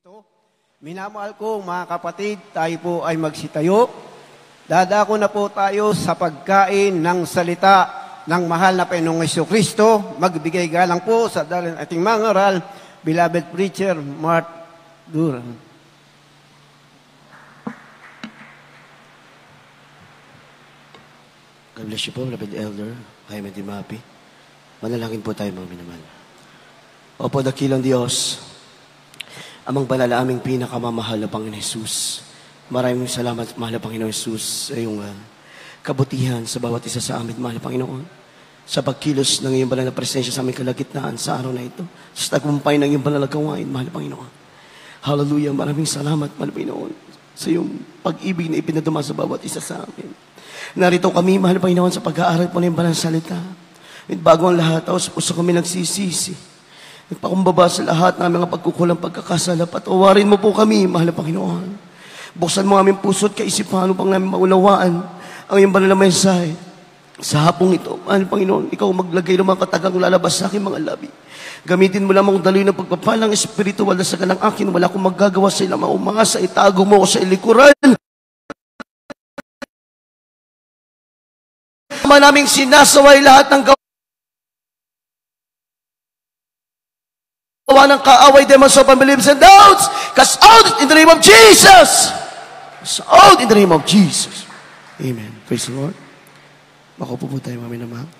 Kristo. Minamahal ko mga kapatid, tayo po ay magsitayo. Dadako na po tayo sa pagkain ng salita ng mahal na Panginoong Jesucristo. Magbigay galang po sa dalin ating mangaral, beloved preacher, Mark Duran. God bless you po, beloved elder, Jaime Dimapi. Manalangin po tayo mga minamahal. Opo, dakilang Diyos, amang banal na aming pinakamamahal na Panginoon Jesus. Maraming salamat, mahal na Panginoon Jesus, sa iyong kabutihan sa bawat isa sa amin, mahal na Panginoon. Sa pagkilos ng iyong banal na presensya sa aming kalagitnaan sa araw na ito. Sa tagumpay ng iyong banal na gawain, mahal na Panginoon. Hallelujah, maraming salamat, mahal na Panginoon, sa iyong pag-ibig na ipinadama sa bawat isa sa amin. Narito kami, mahal na Panginoon, sa pag-aaral po ng iyong banal na salita. At bago ang lahat, tapos puso kami nagsisisi. Nagpakumbaba sa lahat ng mga pagkukulang pagkakasala. Patawarin mo po kami, mahal na Panginoon. Buksan mo aming puso at kaisipan upang namin maunawaan ang iyong banal na mensahe. Sa hapong ito, mahal na Panginoon, ikaw maglagay ng mga katagang lalabas sa aking mga labi. Gamitin mo lamang daloy ng pagpapalang espiritual na sa kanang akin. Wala akong magagawa sa ilang umasa. Itago mo ako sa ilikuran. Naman naming sinasaway lahat ng ng kaaway, demons of unbeliefs and doubts. Cast out in the name of Jesus. Cast out in the name of Jesus. Amen. Praise the Lord. Makupo po tayo, mami naman.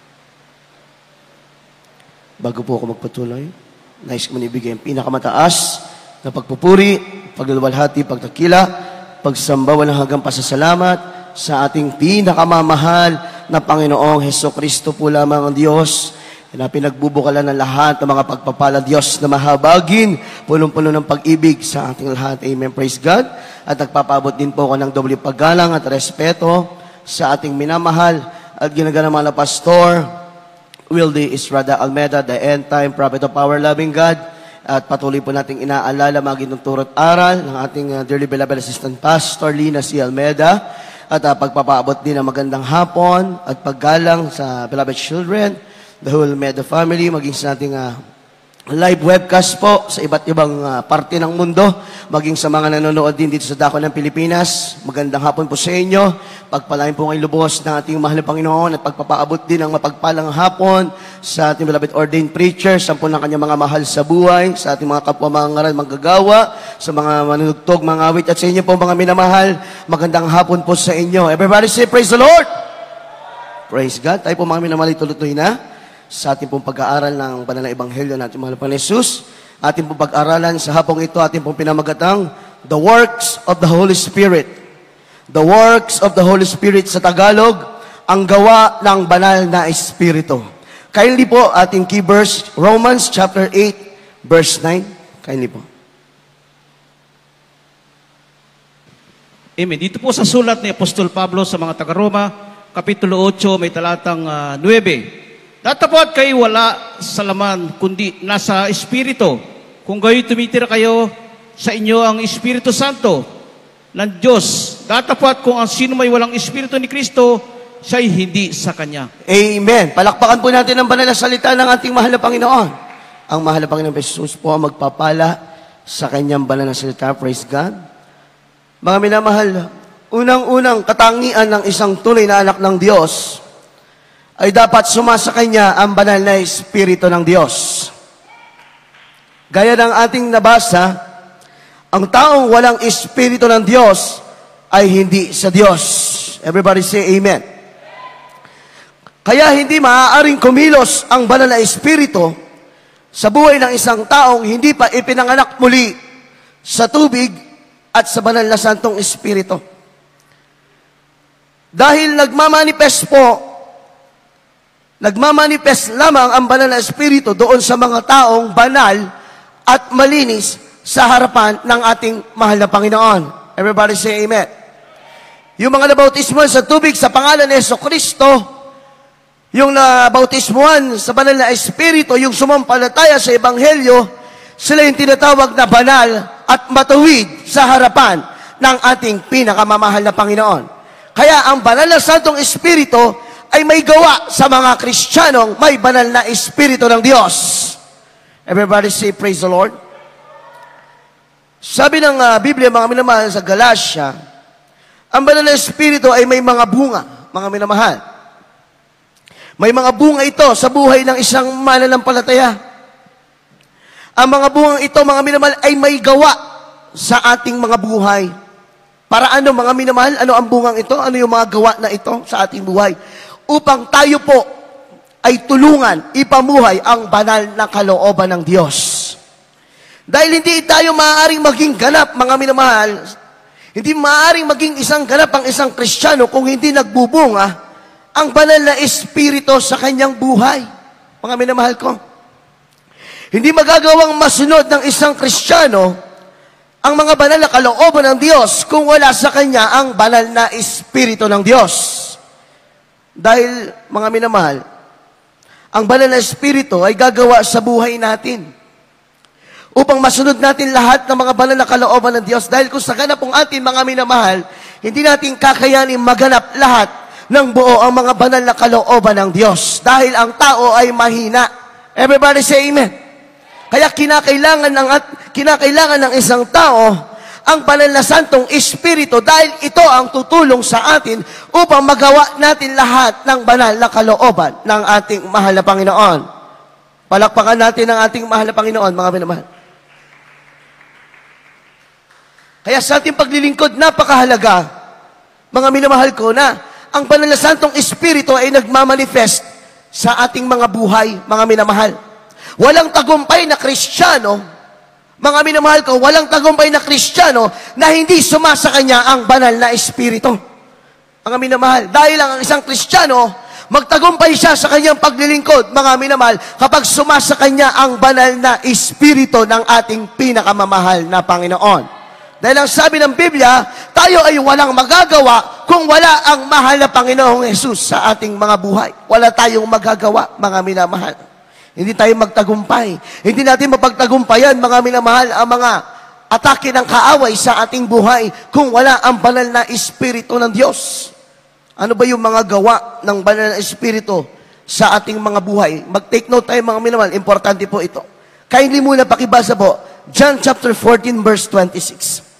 Bago po ako magpatuloy, nais ko manibigay ang pinakamataas na pagpupuri, paglalwalhati, pagtakila, pagsamba, walang hanggang pasasalamat sa ating pinakamamahal na Panginoong Jesucristo po lamang ang Diyos na pinagbubukalan ng lahat ng mga pagpapala Diyos na mahabagin, punong-puno ng pag-ibig sa ating lahat. Amen. Praise God. At nagpapaabot din po ako ng doble paggalang at respeto sa ating minamahal at ginagalang na Pastor Wildy Estrada Almeda, the end-time prophet of our loving God. At patuloy po nating inaalala mga ginuturo at aral ng ating dearly beloved assistant pastor, Lina C. Almeda. At pagpapaabot din ng magandang hapon at paggalang sa beloved children, the whole Meda family, maging sa ating live webcast po sa iba't ibang parte ng mundo, maging sa mga nanonood din dito sa Dako ng Pilipinas. Magandang hapon po sa inyo. Pagpalain po ngayong lubos ng ating mahal na Panginoon at pagpapaabot din ng mapagpalang hapon sa ating beloved ordained preachers, sa ng kanyang mga mahal sa buhay, sa ating mga kapwa mga ngaral, manggagawa, sa mga manunugtog, mga awit, at sa inyo po mga minamahal, magandang hapon po sa inyo. Everybody say, praise the Lord! Praise God. Tayo po mga minamahal, ituloy na sa ating pong pag-aaral ng banal na ebanghelyo natin mahal na Jesus. Ating pong pag-aaralan sa hapong ito, ating pong pinamagatang The Works of the Holy Spirit. The Works of the Holy Spirit sa Tagalog, ang gawa ng banal na Espiritu. Kindly po, ating key verse, Romans chapter 8, verse 9. Kindly po. Amen. Dito po sa sulat ni Apostol Pablo sa mga taga-Roma, Kapitulo 8, may talatang 9. Datapwat kayo wala sa laman, kundi nasa Espiritu. Kung gayo'y tumitira kayo, sa inyo ang Espiritu Santo ng Diyos. Datapwat kung ang sino may walang Espiritu ni Kristo, siya'y hindi sa Kanya. Amen. Palakpakan po natin ang banal na salita ng ating mahal na Panginoon. Ang mahal na Panginoon Jesus po ang magpapala sa Kanyang banal na salita. Praise God. Mga minamahal, unang-unang katangian ng isang tunay na anak ng Diyos ay dapat sumasa kanya ang banal na Espiritu ng Diyos. Gaya ng ating nabasa, ang taong walang Espiritu ng Diyos ay hindi sa Diyos. Everybody say amen. Kaya hindi maaaring kumilos ang banal na Espiritu sa buhay ng isang taong hindi pa ipinanganak muli sa tubig at sa banal na Santong Espiritu. Dahil nagmamanifest lamang ang banal na Espiritu doon sa mga taong banal at malinis sa harapan ng ating mahal na Panginoon. Everybody say amen. Yung mga nabautismuhan sa tubig sa pangalan ni Jesucristo, yung nabautismuhan sa banal na Espiritu, yung sumampalataya sa Ebanghelyo, sila yung tinatawag na banal at matuwid sa harapan ng ating pinakamamahal na Panginoon. Kaya ang banal na Santong Espiritu ay may gawa sa mga Kristiyanong may banal na Espiritu ng Diyos. Everybody say, praise the Lord. Sabi ng Biblia, mga minamahal, sa Galatia, ang banal na Espiritu ay may mga bunga, mga minamahal. May mga bunga ito sa buhay ng isang mananampalataya. Ang mga bungang ito, mga minamahal, ay may gawa sa ating mga buhay. Para ano, mga minamahal? Ano ang bungang ito? Ano yung mga gawa na ito sa ating buhay? Upang tayo po ay tulungan, ipamuhay ang banal na kalooban ng Diyos. Dahil hindi tayo maaaring maging ganap, mga minamahal, hindi maaaring maging isang ganap ang isang Kristiyano kung hindi nagbubunga ang banal na Espiritu sa kanyang buhay. Mga minamahal ko, hindi magagawang masunod ng isang Kristiyano ang mga banal na kalooban ng Diyos kung wala sa kanya ang banal na Espiritu ng Diyos. Dahil, mga minamahal, ang banal na Espiritu ay gagawa sa buhay natin upang masunod natin lahat ng mga banal na kalooban ng Diyos. Dahil kung sa ganap pong atin, mga minamahal, hindi natin kakayanin maganap lahat ng buo ang mga banal na kalooban ng Diyos. Dahil ang tao ay mahina. Everybody say amen. Kaya kinakailangan ng isang tao ang banal na Santong Espiritu dahil ito ang tutulong sa atin upang magawa natin lahat ng banal na kalooban ng ating mahal na Panginoon. Palakpakan natin ang ating mahal na Panginoon, mga minamahal. Kaya sa ating paglilingkod, napakahalaga, mga minamahal ko, na ang banal na Santong Espiritu ay nagmamanifest sa ating mga buhay, mga minamahal. Walang tagumpay na Kristiyano, mga minamahal ko, walang tagumpay na Kristiyano na hindi sumasa kanya ang banal na Espiritu. Mga minamahal, dahil lang ang isang Kristiyano, magtagumpay siya sa kanyang paglilingkod, mga minamahal, kapag sumasa kanya ang banal na Espiritu ng ating pinakamamahal na Panginoon. Dahil ang sabi ng Biblia, tayo ay walang magagawa kung wala ang mahal na Panginoong Jesus sa ating mga buhay. Wala tayong magagawa, mga minamahal. Hindi tayo magtagumpay. Hindi natin mapagtagumpayan, mga minamahal, ang mga atake ng kaaway sa ating buhay kung wala ang banal na Espiritu ng Diyos. Ano ba yung mga gawa ng banal na Espiritu sa ating mga buhay? Mag-take note tayo, mga minamahal. Importante po ito. Kindly muna pakibasa po, John chapter 14, verse 26.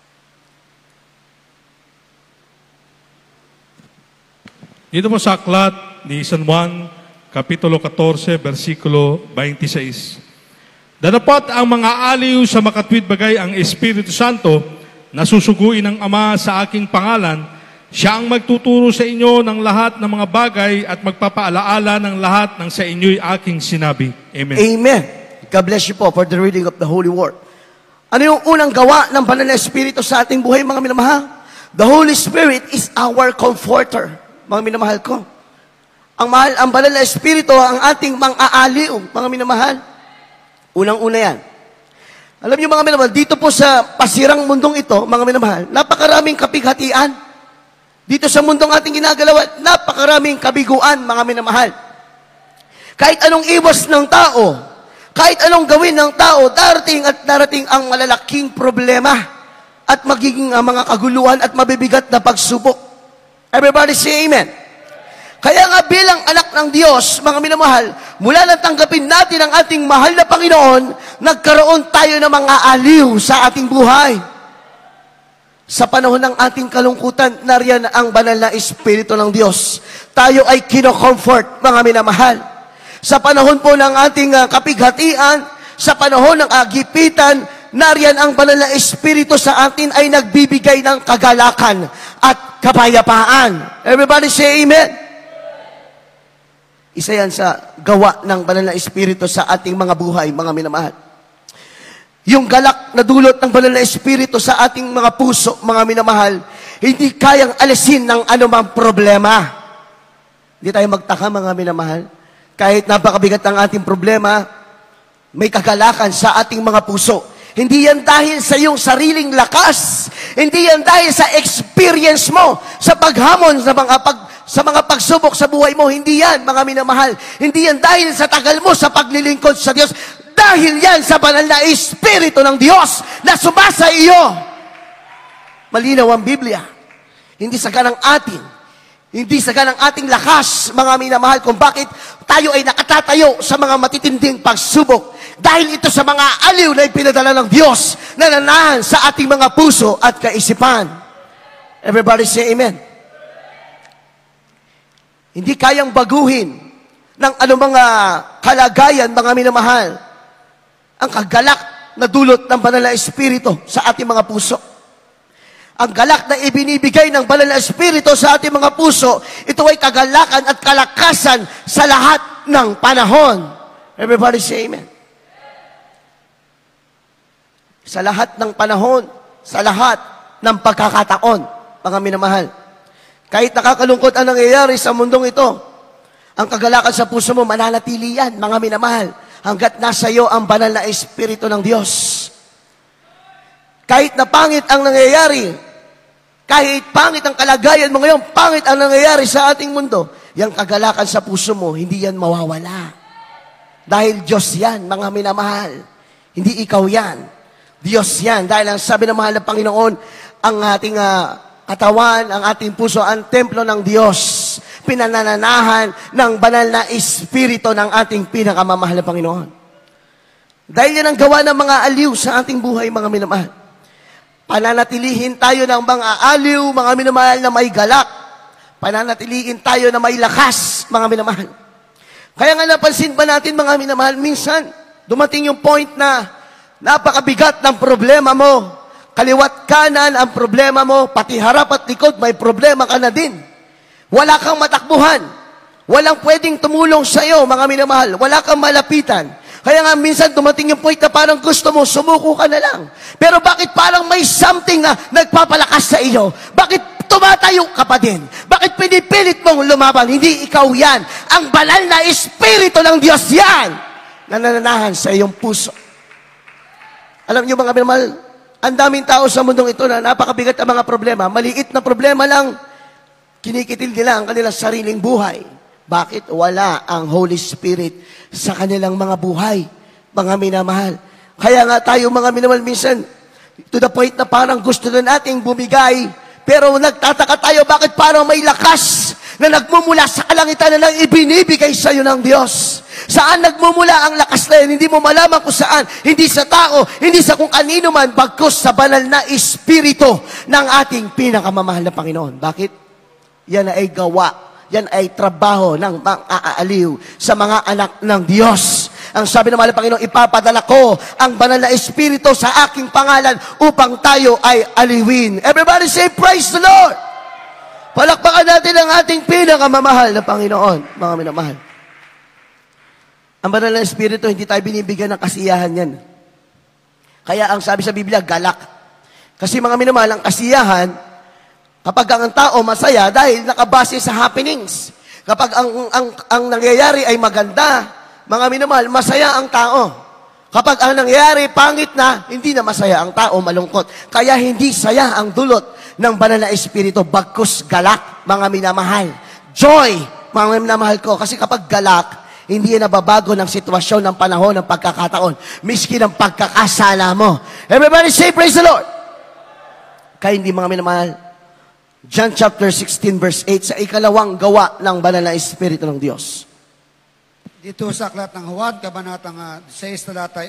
Ito po sa aklat ni San Juan, Kapitulo 14, versikulo 26. Dadapat ang mga aliw sa makatwid bagay ang Espiritu Santo na susuguin ng Ama sa aking pangalan. Siya ang magtuturo sa inyo ng lahat ng mga bagay at magpapaalaala ng lahat ng sa inyo'y aking sinabi. Amen. Amen. God bless you po for the reading of the Holy Word. Ano yung unang gawa ng banal na Espiritu sa ating buhay, mga minamahal? The Holy Spirit is our comforter. Mga minamahal ko. Ang banal na Espiritu, ang ating mang-aaliw, mga minamahal. Unang-una yan. Alam niyo, mga minamahal, dito po sa pasirang mundong ito, mga minamahal, napakaraming kapighatian. Dito sa mundong ating ginagalaw, napakaraming kabiguan, mga minamahal. Kahit anong iwas ng tao, kahit anong gawin ng tao, darating at darating ang malalaking problema at magiging mga kaguluhan at mabibigat na pagsubok. Everybody say amen. Kaya nga bilang anak ng Diyos, mga minamahal, mula nang tanggapin natin ang ating mahal na Panginoon, nagkaroon tayo ng mga aliw sa ating buhay. Sa panahon ng ating kalungkutan, nariyan ang banal na Espiritu ng Diyos. Tayo ay kino-comfort, mga minamahal. Sa panahon po ng ating kapighatian, sa panahon ng agipitan, nariyan ang banal na Espiritu sa atin ay nagbibigay ng kagalakan at kapayapaan. Everybody say amen. Isa yan sa gawa ng banal na Espiritu sa ating mga buhay, mga minamahal. Yung galak na dulot ng banal na Espiritu sa ating mga puso, mga minamahal, hindi kayang alisin ng anumang problema. Hindi tayo magtaka, mga minamahal. Kahit napakabigat ang ating problema, may kagalakan sa ating mga puso. Hindi yan dahil sa iyong sariling lakas. Hindi yan dahil sa experience mo, sa paghamon, sa mga pagsubok sa buhay mo. Hindi yan, mga minamahal. Hindi yan dahil sa tagal mo sa paglilingkod sa Diyos. Dahil yan sa banal na Espiritu ng Diyos na sumasa iyo. Malinaw ang Biblia. Hindi sa ganang atin. Hindi sa ganang ating lakas, mga minamahal, kung bakit tayo ay nakatatayo sa mga matitinding pagsubok. Dahil ito sa mga aliw na ipinadala ng Diyos na nanahan sa ating mga puso at kaisipan. Everybody say amen. Hindi kayang baguhin ng anumang kalagayan, mga minamahal, ang kagalak na dulot ng banal na Espiritu sa ating mga puso. Ang galak na ibinibigay ng banal na Espiritu sa ating mga puso, ito ay kagalakan at kalakasan sa lahat ng panahon. Everybody say amen. Sa lahat ng panahon, sa lahat ng pagkakataon, mga minamahal. Kahit nakakalungkot ang nangyayari sa mundong ito, ang kagalakan sa puso mo, mananatili yan, mga minamahal, hanggat nasa iyo ang banal na Espiritu ng Diyos. Kahit na pangit ang nangyayari, kahit pangit ang kalagayan mo ngayon, pangit ang nangyayari sa ating mundo, yung kagalakan sa puso mo, hindi yan mawawala. Dahil Diyos yan, mga minamahal. Hindi ikaw yan. Diyos yan. Dahil ang sabi ng mahal na Panginoon, ang ating katawan, ang ating puso, ang templo ng Diyos. Pinanananahan ng banal na Espiritu ng ating pinakamamahal na Panginoon. Dahil yan ang gawa ng mga aliw sa ating buhay, mga minamahal. Pananatilihin tayo ng mga aliw, mga minamahal na may galak. Pananatilihin tayo na may lakas, mga minamahal. Kaya nga napansin ba natin, mga minamahal, minsan dumating yung point na napakabigat ng problema mo. Kaliwat kanan ang problema mo, pati harap at likod, may problema ka na din. Wala kang matakbuhan. Walang pwedeng tumulong sa iyo, mga minamahal. Wala kang malapitan. Kaya nga minsan dumating yung point na parang gusto mo, sumuko ka na lang. Pero bakit parang may something na nagpapalakas sa iyo? Bakit tumatayo ka pa din? Bakit pinipilit mong lumaban? Hindi ikaw yan. Ang banal na Espiritu ng Diyos yan na nananahan sa iyong puso. Alam niyo, mga minamahal, ang daming tao sa mundong ito na napakabigat ang mga problema. Maliit na problema lang, kinikitil nila ang kanilang sariling buhay. Bakit? Wala ang Holy Spirit sa kanilang mga buhay, mga minamahal. Kaya nga tayo, mga minamahal, minsan, to the point na parang gusto na nating bumigay, pero nagtataka tayo, bakit parang may lakas na nagmumula sa kalangitan na lang ibinibigay sa iyo ng Diyos. Saan nagmumula ang lakas na yan? Hindi mo malaman kung saan. Hindi sa tao, hindi sa kung kanino man, bagkus sa banal na Espiritu ng ating pinakamamahal na Panginoon. Bakit? Yan ay gawa. Yan ay trabaho ng mang-aaliw sa mga anak ng Diyos. Ang sabi ng mahal na Panginoon, ipapadala ko ang banal na Espiritu sa aking pangalan upang tayo ay aliwin. Everybody say, praise the Lord! Palakpakan natin ang ating pinakamamahal na Panginoon, mga minamahal. Ang banal na Espiritu, hindi tayo binibigyan ng kasiyahan yan. Kaya ang sabi sa Biblia, galak. Kasi mga minamahal, ang kasiyahan, kapag ang tao masaya dahil nakabase sa happenings. Kapag ang nangyayari ay maganda, mga minamahal, masaya ang tao. Kapag ang nangyayari pangit na, hindi na masaya ang tao, malungkot. Kaya hindi saya ang dulot ng banal na Espiritu, bagkus galak, mga minamahal. Joy, mga minamahal ko. Kasi kapag galak, hindi yan nababago ng sitwasyon, ng panahon, ng pagkakataon. Miski ng pagkakasala mo. Everybody say, praise the Lord! Kaya hindi, mga minamahal, John chapter 16 verse 8, sa ikalawang gawa ng banal na Espiritu ng Diyos. Dito sa aklat ng Juan, kabanatang 6, talatay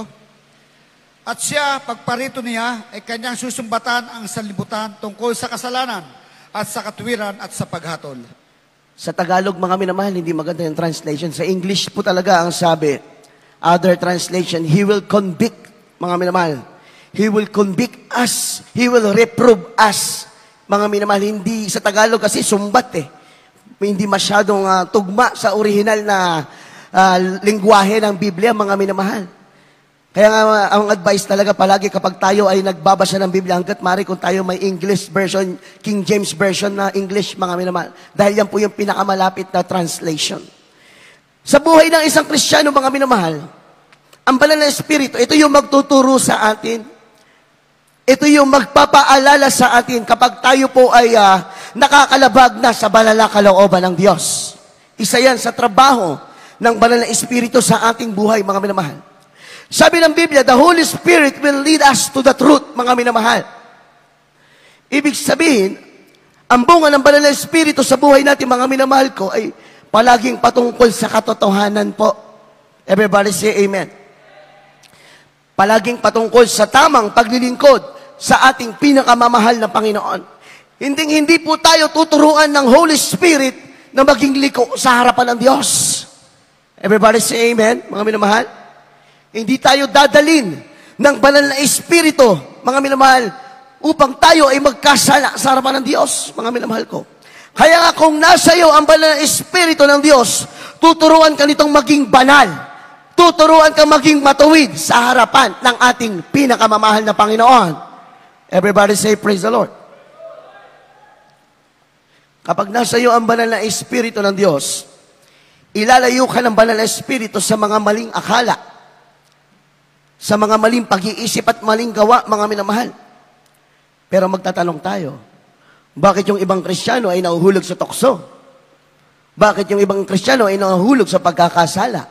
8. At siya, pagparito niya, ay kanyang susumbatan ang sanlibutan tungkol sa kasalanan at sa katwiran at sa paghatol. Sa Tagalog, mga minamahal, hindi maganda yung translation. Sa English po talaga ang sabi, other translation, He will convict, mga minamahal. He will convict us. He will reprove us. Mga minamahal, hindi sa Tagalog kasi sumbat eh. Hindi masyadong tugma sa original na lingwahe ng Biblia, mga minamahal. Kaya nga, ang advice talaga palagi kapag tayo ay nagbabasa ng Biblia, hanggat mari kung tayo may English version, King James version na English, mga minamahal. Dahil yan po yung pinakamalapit na translation. Sa buhay ng isang Kristiyano, mga minamahal, ang banal na Espiritu, ito yung magtuturo sa atin. Ito yung magpapaalala sa atin kapag tayo po ay nakakalabag na sa banal na kalooban ng Diyos. Isa yan sa trabaho ng banal na Espiritu sa ating buhay, mga minamahal. Sabi ng Biblia, the Holy Spirit will lead us to the truth, mga minamahal. Ibig sabihin, ang bunga ng banal na Espiritu sa buhay natin, mga minamahal ko, ay palaging patungkol sa katotohanan po. Everybody say amen. palaging patungkol sa tamang paglilingkod sa ating pinakamamahal na Panginoon. Hindi po tayo tuturuan ng Holy Spirit na maging liko sa harapan ng Diyos. Everybody say amen, mga minamahal? Hindi tayo dadalin ng banal na Espiritu, mga minamahal, upang tayo ay magkasala sa harapan ng Diyos, mga minamahal ko. Kaya nga kung nasa iyo ang banal na Espiritu ng Diyos, tuturuan ka nitong maging banal. Tuturuan ka maging matuwid sa harapan ng ating pinakamamahal na Panginoon. Everybody say, praise the Lord. Kapag nasa iyo ang banal na Espiritu ng Diyos, ilalayo ka ng banal na Espiritu sa mga maling akala, sa mga maling pag-iisip at maling gawa, mga minamahal. Pero magtatanong tayo, bakit yung ibang Kristiyano ay nahuhulog sa tukso? Bakit yung ibang Kristiyano ay nahuhulog sa pagkakasala?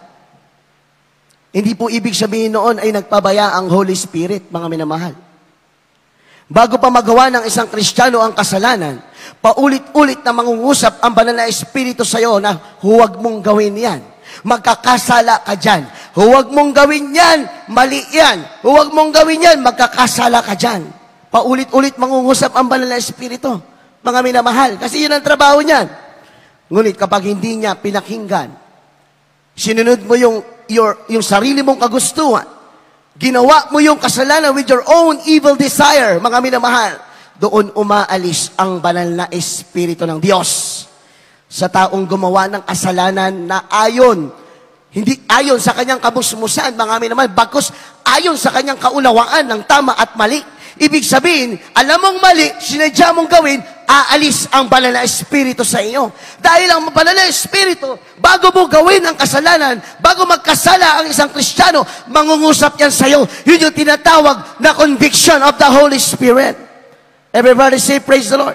Hindi po ibig sabihin noon ay nagpabaya ang Holy Spirit, mga minamahal. Bago pa magawa ng isang Kristiyano ang kasalanan, paulit-ulit na mangungusap ang banal na Espiritu sa iyo na huwag mong gawin yan. Magkakasala ka dyan. Huwag mong gawin yan, mali yan. Huwag mong gawin yan, magkakasala ka dyan. Paulit-ulit mangungusap ang banal na Espiritu, mga minamahal. Kasi yun ang trabaho niyan. Ngunit kapag hindi niya pinakinggan, sinunod mo yung sarili mong kagustuhan, ginawa mo yung kasalanan with your own evil desire, mga minamahal, doon umaalis ang banal na Espiritu ng Diyos sa taong gumawa ng kasalanan na hindi ayon sa kanyang kabusmusan, mga minamahal, bagkus ayon sa kanyang kaunawaan ng tama at mali. Ibig sabihin, alam mong mali, sinadya mong gawin, aalis ang banal na Espiritu sa iyo. Dahil ang banal na Espiritu, bago mo gawin ang kasalanan, bago magkasala ang isang Kristiyano, mangungusap yan sa iyo. Yun yung tinatawag na conviction of the Holy Spirit. Everybody say, praise the Lord.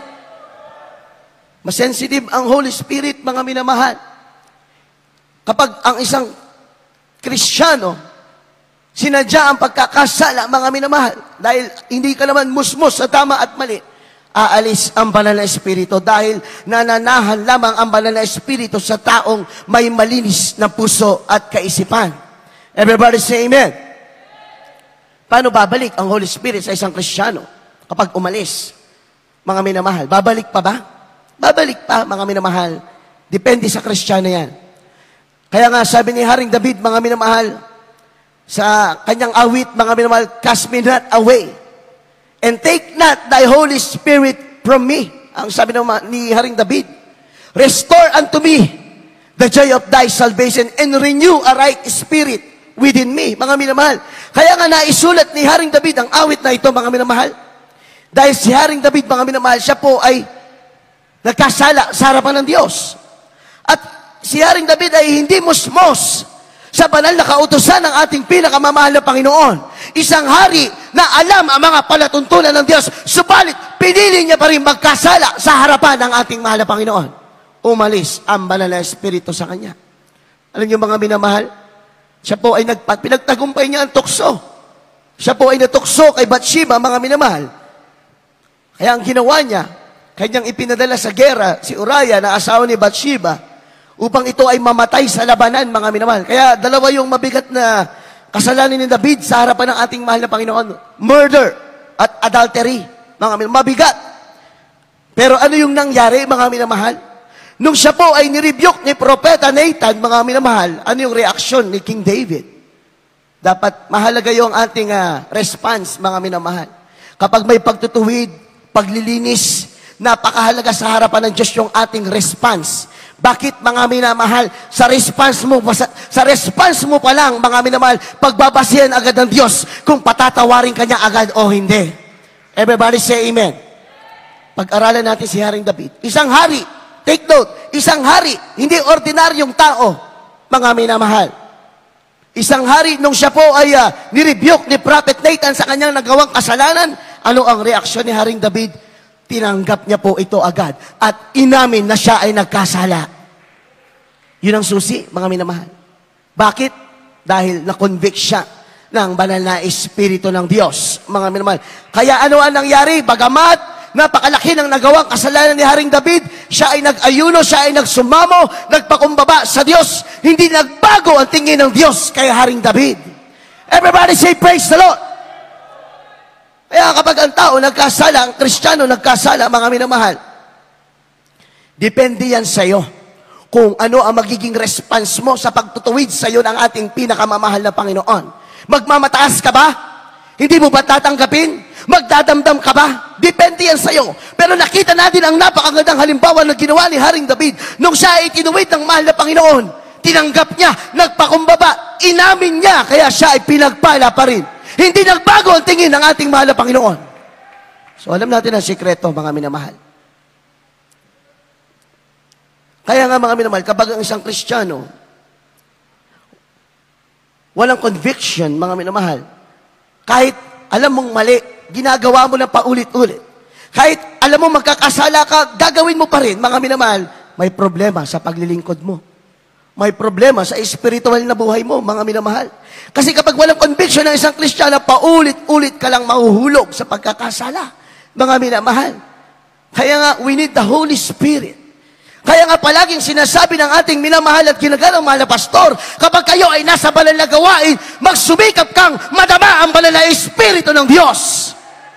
Masensitive ang Holy Spirit, mga minamahal. Kapag ang isang Kristiyano, sinadya ang pagkakasala, mga minamahal, dahil hindi ka naman musmos sa tama at mali, aalis ang banal na Espiritu dahil nananahan lamang ang banal na Espiritu sa taong may malinis na puso at kaisipan. Everybody say amen. Paano babalik ang Holy Spirit sa isang Kristiyano kapag umalis? Mga minamahal, babalik pa ba? Babalik pa, mga minamahal. Depende sa Kristiyano yan. Kaya nga sabi ni Haring David, mga minamahal, sa kanyang awit, mga minamahal, cast me not away, and take not thy Holy Spirit from me. Ang sabi ni Haring David, restore unto me the joy of thy salvation, and renew a right spirit within me. Mga minamahal, kaya nga naisulat ni Haring David ang awit na ito, mga minamahal, dahil si Haring David, mga minamahal, siya po ay nagkasala sa harapan ng Diyos. At si Haring David ay hindi musmos sa banal na kautusan ng ating pinakamamahal na Panginoon. Isang hari na alam ang mga palatuntunan ng Diyos, subalit pinili niya pa rin magkasala sa harapan ng ating mahal na Panginoon. Umalis ang banal na Espiritu sa kanya. Alam niyo, mga minamahal, siya po ay pinagtagumpay niya ang tukso. Siya po ay natukso kay Bathsheba, mga minamahal. Kaya ang ginawa niya, kanyang ipinadala sa gera si Uriah na asawa ni Bathsheba, upang ito ay mamatay sa labanan, mga minamahal. Kaya dalawa yung mabigat na kasalanan ni David sa harapan ng ating mahal na Panginoon. Murder at adultery, mga minamahal. Mabigat. Pero ano yung nangyari, mga minamahal? Nung siya po ay nirebuke ni Propeta Nathan, mga minamahal, ano yung reaksyon ni King David? Dapat mahalaga yung ating response, mga minamahal. Kapag may pagtutuwid, paglilinis, napakahalaga sa harapan ng Diyos yung ating response. Bakit, mga minamahal? Sa response mo pa lang, mga minamahal, pagbabasihan agad ng Diyos kung patatawarin ka niya agad o hindi. Everybody say amen. Pag-aralan natin si Haring David. Isang hari, take note, isang hari, hindi ordinaryong tao, mga minamahal. Isang hari, nung siya po ay nirebuke ni Prophet Nathan sa kanyang nagawang kasalanan, ano ang reaksyon ni Haring David? Tinanggap niya po ito agad at inamin na siya ay nagkasala. Yun ang susi, mga minamahal. Bakit? Dahil na-convict siya ng banal na Espiritu ng Diyos, mga minamahal. Kaya ano ang nangyari? Bagamat napakalaki ng nagawang kasalanan ni Haring David, siya ay nag-ayuno, siya ay nagsumamo, nagpakumbaba sa Diyos. Hindi nagbago ang tingin ng Diyos kay Haring David. Everybody say praise the Lord. Kaya kapag ang tao nagkasala, ang Kristiyano nagkasala, mga minamahal, depende yan sa iyo kung ano ang magiging response mo sa pagtutuwid sa iyo ng ating pinakamamahal na Panginoon. Magmamataas ka ba? Hindi mo ba tatanggapin? Magdadamdam ka ba? Depende yan sa iyo. Pero nakita natin ang napakagandang halimbawa na ginawa ni Haring David nung siya ay tinuwid ng mahal na Panginoon. Tinanggap niya, nagpakumbaba, inamin niya, kaya siya ay pinagpala pa rin. Hindi nagbago ang tingin ng ating mahal na Panginoon. So alam natin ang sikreto, mga minamahal. Kaya nga mga minamahal, kapag ang isang Kristiyano, walang conviction, mga minamahal, kahit alam mong mali, ginagawa mo na paulit-ulit. Kahit alam mo magkakasala ka, gagawin mo pa rin, mga minamahal, may problema sa paglilingkod mo. May problema sa espiritual na buhay mo, mga minamahal. Kasi kapag walang conviction ng isang Kristiyano, paulit-ulit ka lang mahuhulog sa pagkakasala, mga minamahal. Kaya nga, we need the Holy Spirit. Kaya nga palaging sinasabi ng ating minamahal at kinagalang mahal na pastor, kapag kayo ay nasa banal na gawain, magsumikap kang madama ang banal na Espiritu ng Diyos.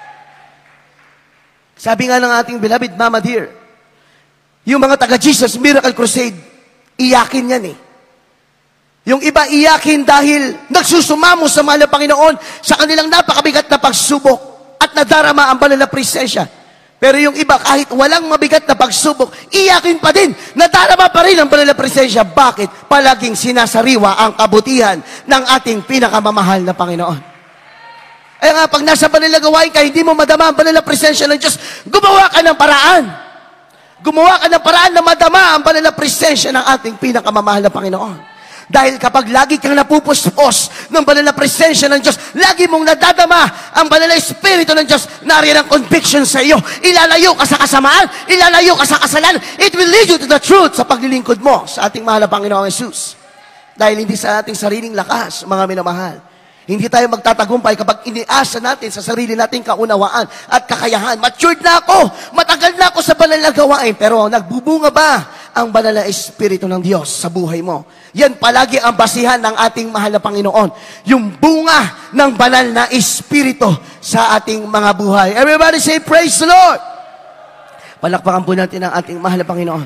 Sabi nga ng ating beloved Mama Dear, yung mga taga-Jesus Miracle Crusade, iyakin yan eh. Yung iba iyakin dahil nagsusumamo sa mahal na Panginoon sa kanilang napakabigat na pagsubok at nadarama ang banal na presensya. Pero yung iba, kahit walang mabigat na pagsubok, iyakin pa din. Nadarama pa rin ang banal na presensya. Bakit? Palaging sinasariwa ang kabutihan ng ating pinakamamahal na Panginoon. Kaya nga, pag nasa banal na gawain ka, hindi mo madama ang banal na presensya ng Diyos, gumawa ka ng paraan. Gumawa ka ng paraan na madama ang banal na presensya ng ating pinakamamahal na Panginoon. Dahil kapag lagi kang napupuspos ng banal na presensya ng Diyos, lagi mong nadadama ang banal na Espiritu ng Diyos, nariyan ang conviction sa iyo. Ilalayo ka sa kasamaan, ilalayo ka sa kasalanan. It will lead you to the truth sa paglilingkod mo sa ating mahal na Panginoong Jesus. Dahil hindi sa ating sariling lakas, mga minamahal. Hindi tayo magtatagumpay kapag iniasa natin sa sarili nating kaunawaan at kakayahan. Matured na ako, matagal na ako sa banal na gawain, pero nagbubunga ba ang banal na Espiritu ng Diyos sa buhay mo? Yan palagi ang basihan ng ating mahal na Panginoon. Yung bunga ng banal na Espiritu sa ating mga buhay. Everybody say, praise the Lord! Palakpakan po natin ang ating mahal na Panginoon.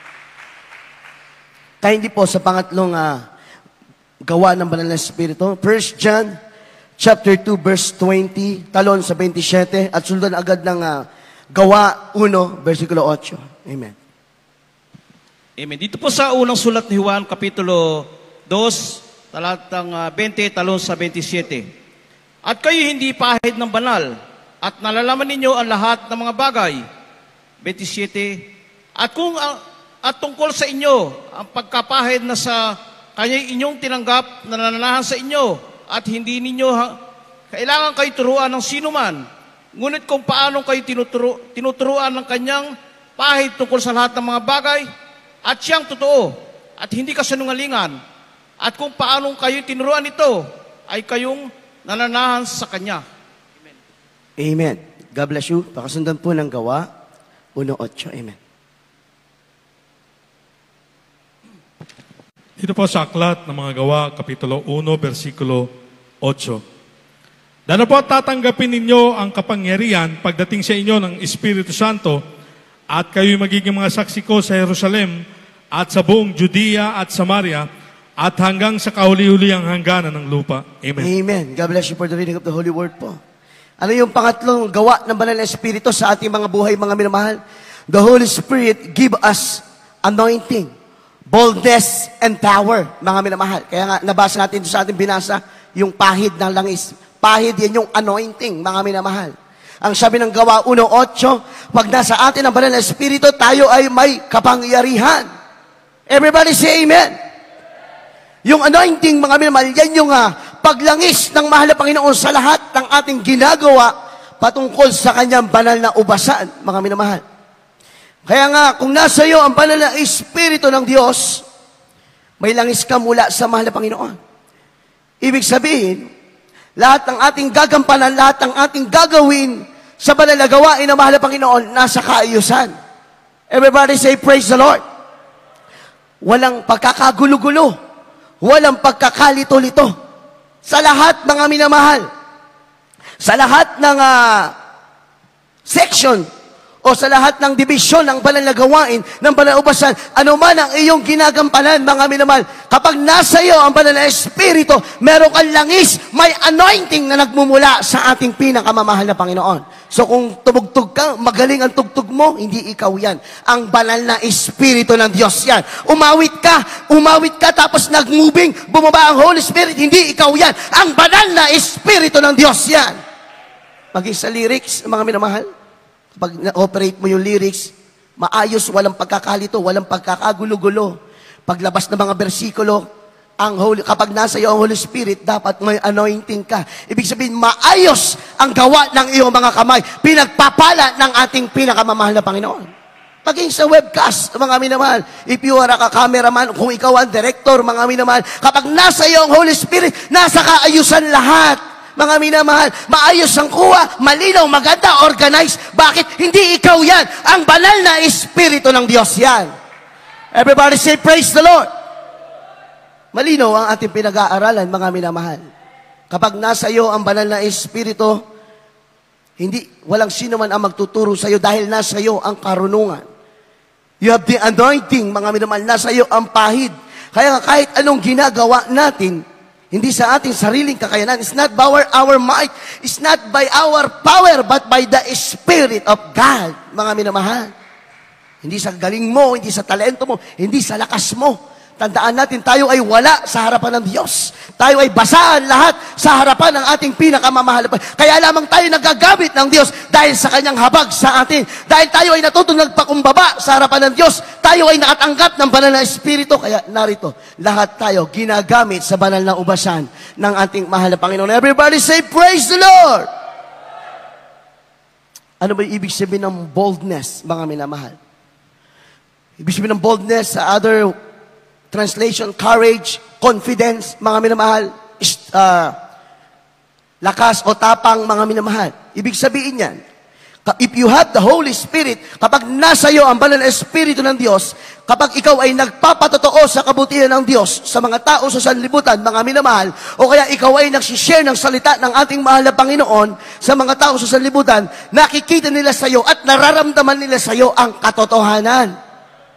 Kaya hindi po sa pangatlong gawa ng banal na Espiritu. 1 John chapter 2 verse 20, talon sa 27, at sundan agad ng gawa 1, versikulo 8. Amen. Amen. Dito po sa unang sulat ni Juan, Kapitulo 2, talatang 20, talon sa 27. At kayo hindi pahid ng banal, at nalalaman ninyo ang lahat ng mga bagay. 27. At tungkol sa inyo, ang pagkapahid na sa kanya inyong tinanggap na nananahan sa inyo, at hindi ninyo kailangan kayo turuan ng sino man. Ngunit kung paano kayo tinuturuan ng kanyang pahid tungkol sa lahat ng mga bagay, at siyang totoo, at hindi kasinungalingan, at kung paano kayo tinuruan ito, ay kayong nananahan sa Kanya. Amen. Amen. God bless you. Pakasundan po ng gawa 1:8. Amen. Ito po sa aklat ng mga gawa, Kapitulo 1, versikulo 8. Dahil po tatanggapin ninyo ang kapangyarihan pagdating sa inyo ng Espiritu Santo, at kayo magiging mga saksi ko sa Jerusalem at sa buong Judea at Samaria at hanggang sa kahuli-hulihang hangganan ng lupa. Amen. Amen. God bless you for the reading of the Holy Word po. Ano yung pangatlong gawa ng banal na Espiritu sa ating mga buhay, mga minamahal? The Holy Spirit give us anointing, boldness, and power, mga minamahal. Kaya nga, nabasa natin sa ating binasa, yung pahid ng langis. Pahid, yan yung anointing, mga minamahal. Ang sabi ng gawa 1:8, pag nasa atin ang banal na Espiritu, tayo ay may kapangyarihan. Everybody say amen. Yung anointing, mga minamahal, yan yung paglangis ng mahal na Panginoon sa lahat ng ating ginagawa patungkol sa kanyang banal na ubasan, mga minamahal. Kaya nga, kung nasa iyo ang banal na Espiritu ng Diyos, may langis ka mula sa mahal na Panginoon. Ibig sabihin, lahat ng ating gagampanan, lahat ng ating gagawin sa banal na gawain ng mahal na Panginoon, nasa kaayusan. Everybody say, praise the Lord. Walang pagkakagulo-gulo. Walang pagkakalito-lito. Sa lahat, mga minamahal, sa lahat ng section o sa lahat ng divisyon ng banal na gawain, ng banal na ubasan, ano man ang iyong ginagampanan, mga minamahal, kapag nasa iyo ang banal na Espiritu, meron kang langis, may anointing na nagmumula sa ating pinakamamahal na Panginoon. So kung tumugtog ka, magaling ang tugtog mo, hindi ikaw yan. Ang banal na Espiritu ng Diyos yan. Umawit ka tapos nag-moving, bumaba ang Holy Spirit, hindi ikaw yan. Ang banal na Espiritu ng Diyos yan. Maging sa lyrics, mga minamahal, pag na-operate mo yung lyrics, maayos, walang pagkakalito, walang pagkakagulo-gulo. Paglabas ng mga bersikulo, kapag nasa iyo ang Holy Spirit, dapat may anointing ka. Ibig sabihin, maayos ang gawa ng iyong mga kamay. Pinagpapala ng ating pinakamamahal na Panginoon. Paging sa webcast, mga minamahal, if you are a cameraman, kung ikaw ang director, mga minamahal, kapag nasa iyo ang Holy Spirit, nasa kaayusan lahat. Mga minamahal, maayos ang kuha, malinaw, maganda, organized. Bakit? Hindi ikaw yan. Ang banal na Espiritu ng Diyos yan. Everybody say, praise the Lord. Malinaw ang ating pinag-aaralan, mga minamahal. Kapag nasa iyo ang banal na Espiritu, walang sino man ang magtuturo sa iyo dahil nasa iyo ang karunungan. You have the anointing, mga minamahal, nasa iyo ang pahid. Kaya kahit anong ginagawa natin, hindi sa ating sariling kakayanan. It's not by our might. It's not by our power, but by the Spirit of God, mga minamahal. Hindi sa galing mo, hindi sa talento mo, hindi sa lakas mo. Tandaan natin, tayo ay wala sa harapan ng Diyos. Tayo ay basahan lahat sa harapan ng ating pinakamamahal. Kaya lamang tayo nagagamit ng Diyos dahil sa kanyang habag sa atin. Dahil tayo ay natutong nagpakumbaba sa harapan ng Diyos. Tayo ay nakatanggap ng banal na Espiritu. Kaya narito, lahat tayo ginagamit sa banal na ubasan ng ating mahal na Panginoon. Everybody say, praise the Lord! Ano ba ibig sabihin ng boldness, mga minamahal? Ibig sabihin ng boldness sa other translation, courage, confidence, mga minamahal, lakas o tapang, mga minamahal. Ibig sabihin yan, if you have the Holy Spirit, kapag nasa iyo ang banal na Espiritu ng Diyos, kapag ikaw ay nagpapatotoo sa kabutihan ng Diyos sa mga tao sa sanlibutan, mga minamahal, o kaya ikaw ay nagsishare ng salita ng ating mahal na Panginoon sa mga tao sa sanlibutan, nakikita nila sa iyo at nararamdaman nila sa iyo ang katotohanan.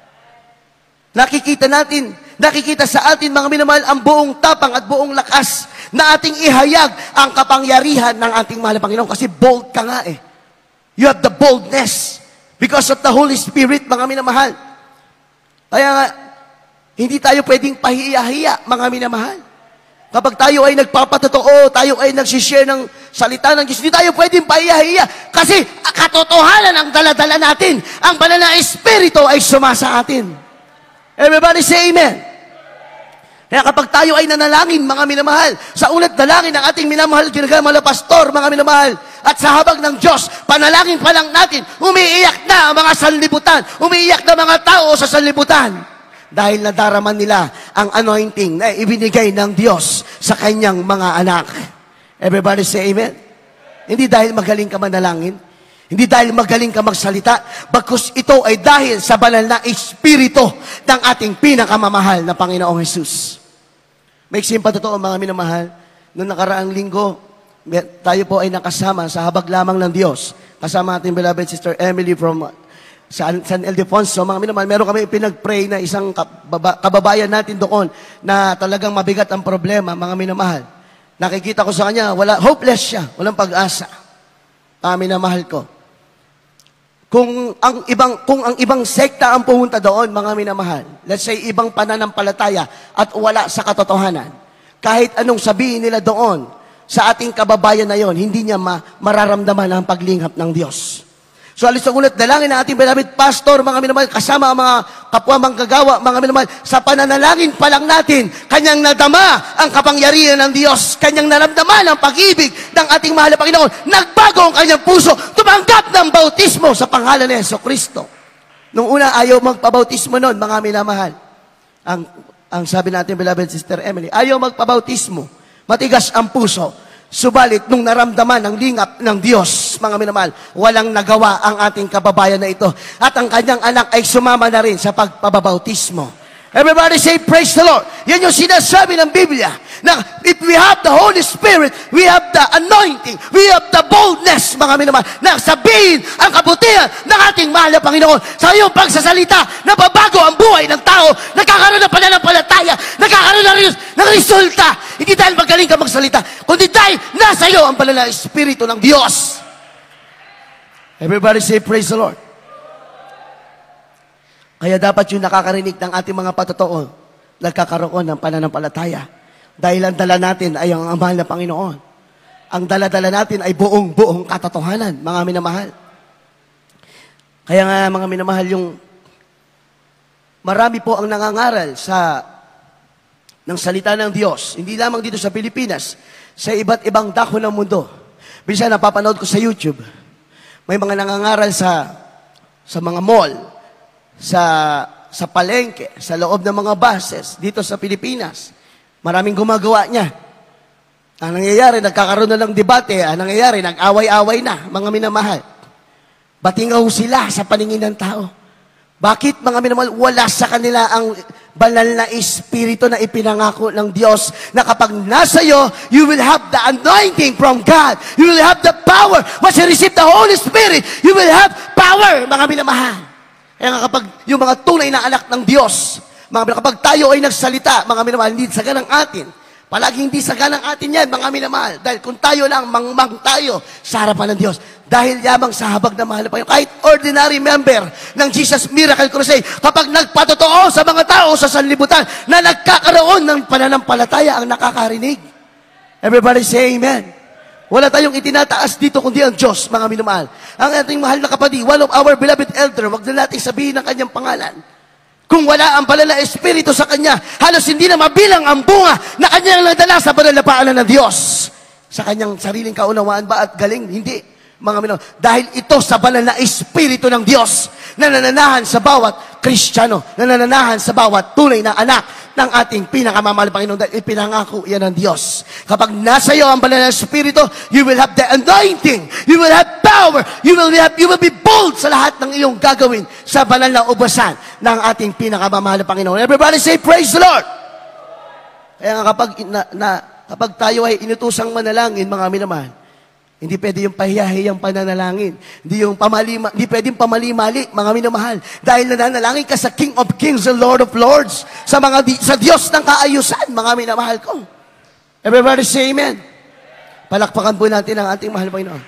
Nakikita sa atin, mga minamahal, ang buong tapang at buong lakas na ating ihayag ang kapangyarihan ng ating mahal na Panginoon. Kasi bold ka nga eh. You have the boldness because of the Holy Spirit, mga minamahal. Kaya nga, hindi tayo pwedeng pahiya-hiya, mga minamahal. Kapag tayo ay nagpapatotoo, tayo ay nagsishare ng salita ng Diyos, hindi tayo pwedeng pahiya-hiya. Kasi katotohanan ang daladala natin. Ang banal na Espiritu ay sumasa atin. Everybody say amen. Kaya kapag tayo ay nanalangin, mga minamahal, sa ulat dalangin ng ating minamahal, ginagawa na pastor, mga minamahal, at sa habag ng Diyos, panalangin pa lang natin, umiiyak na ang mga sanlibutan, umiiyak na mga tao sa sanlibutan. Dahil nadaraman nila ang anointing na ibinigay ng Diyos sa kanyang mga anak. Everybody say amen. Hindi dahil magaling ka manalangin, hindi dahil magaling ka magsalita, bagkus ito ay dahil sa banal na Espiritu ng ating pinakamamahal na Panginoong Jesus. May iksimpa totoo, mga minamahal, noong nakaraang linggo, tayo po ay nakasama sa habag lamang ng Diyos. Kasama ating beloved Sister Emily from San Ildefonso. Mga minamahal, meron kami pinag-pray na isang kababayan natin doon na talagang mabigat ang problema, mga minamahal. Nakikita ko sa kanya, hopeless siya, walang pag-asa. Minamahal ko. Kung ang ibang sekta ang pumunta doon, mga minamahal, let's say ibang pananampalataya at wala sa katotohanan, kahit anong sabihin nila doon sa ating kababayan na yon, hindi niya mararamdaman ang paglingap ng Diyos. So alis sa ulat, dalangin ng ating beloved pastor, mga minamahal, kasama ang mga kapwa manggagawa, mga minamahal, sa pananalangin pa lang natin, kanyang nadama ang kapangyarihan ng Diyos, kanyang naramdaman ang pag-ibig ng ating mahal na Panginoon, nagbago ang kanyang puso, tumanggap ng bautismo sa pangalan ni Jesucristo. Nung una, ayaw magpabautismo noon, mga minamahal. Ang sabi natin, beloved Sister Emily, ayaw magpabautismo, matigas ang puso. Subalit, nung naramdaman ang lingap ng Diyos, mga minamahal, walang nagawa ang ating kababayan na ito. At ang kanyang anak ay sumama na rin sa pagpabautismo. Everybody say, praise the Lord. Yan yung sinasabi ng Biblia. Na if we have the Holy Spirit, we have the anointing, we have the boldness, mga minamahal, na sabihin ang kabutihan ng ating mahal na Panginoon. Sa iyong pagsasalita, nababago ang buhay ng tao, nagkakaroon ng pananampalataya, nagkakaroon ng resulta. Hindi dahil magaling ka magsalita, kundi dahil nasa iyo ang banal na Espiritu ng Diyos. Everybody say, praise the Lord. Kaya dapat yung nakakarinig ng ating mga patotoo, nagkakaroon ng pananampalataya. Dahil ang dala natin ay ang mahal na Panginoon. Ang dala-dala natin ay buong katotohanan, mga minamahal. Kaya nga, mga minamahal, yung marami po ang nangangaral ng salita ng Diyos. Hindi lamang dito sa Pilipinas, sa iba't ibang dako ng mundo. Bisa napapanood ko sa YouTube, may mga nangangaral sa mga mall, sa palengke, sa loob ng mga buses, dito sa Pilipinas. Maraming gumagawa niya. Ang nangyayari, nagkakaroon na ng debate. Ang nangyayari, nag-away-away na, mga minamahal. Batingaw sila sa paningin ng tao. Bakit, mga minamahal, wala sa kanila ang banal na Espiritu na ipinangako ng Diyos na kapag nasa iyo, you will have the anointing from God. You will have the power. Once you receive the Holy Spirit, you will have power, mga minamahal. Kaya nga kapag yung mga tunay na anak ng Diyos, kapag tayo ay nagsalita, mga minamahal, hindi saganang atin. Palagi hindi saganang atin yan, mga minamahal. Dahil kung tayo lang, mangmang tayo sa harapan ng Diyos. Dahil yamang sa habag na mahal na Panginoon. Kahit ordinary member ng Jesus Miracle Crusade, kapag nagpatotoo sa mga tao sa sanlibutan na nagkakaroon ng pananampalataya ang nakakarinig. Everybody say amen. Wala tayong itinataas dito kundi ang Diyos, mga minamahal. Ang ating mahal na kapatid, one of our beloved elder, wag na natin sabihin ang kanyang pangalan. Kung wala ang banal na Espiritu sa kanya, halos hindi na mabilang ang bunga na kanyang nadala sa banal na paanan ng Diyos. Sa kanyang sariling kaunawaan ba at galing? Hindi, mga minamahal. Dahil ito sa banal na Espiritu ng Diyos na nananahan sa bawat Kristiyano, na nananahan sa bawat tunay na anak ng ating pinakamamahal Panginoon dahil ipinangako yan ng Diyos. Kapag nasa iyo ang banal na Espiritu, you will have the anointing, you will have power, you will be bold sa lahat ng iyong gagawin sa banal na ubasan ng ating pinakamamahal Panginoon. Everybody say, praise the Lord! Kaya nga kapag tayo ay inutusang manalangin, mga minamahal, hindi pwede yung pahiyahiyang pananalangin. Hindi pwedeng pamali-mali, mga minamahal. Dahil nananalangin ka sa King of Kings and Lord of Lords, sa Diyos ng kaayusan, mga minamahal ko. Everybody say amen. Palakpakan po natin ang ating mahal Panginoon.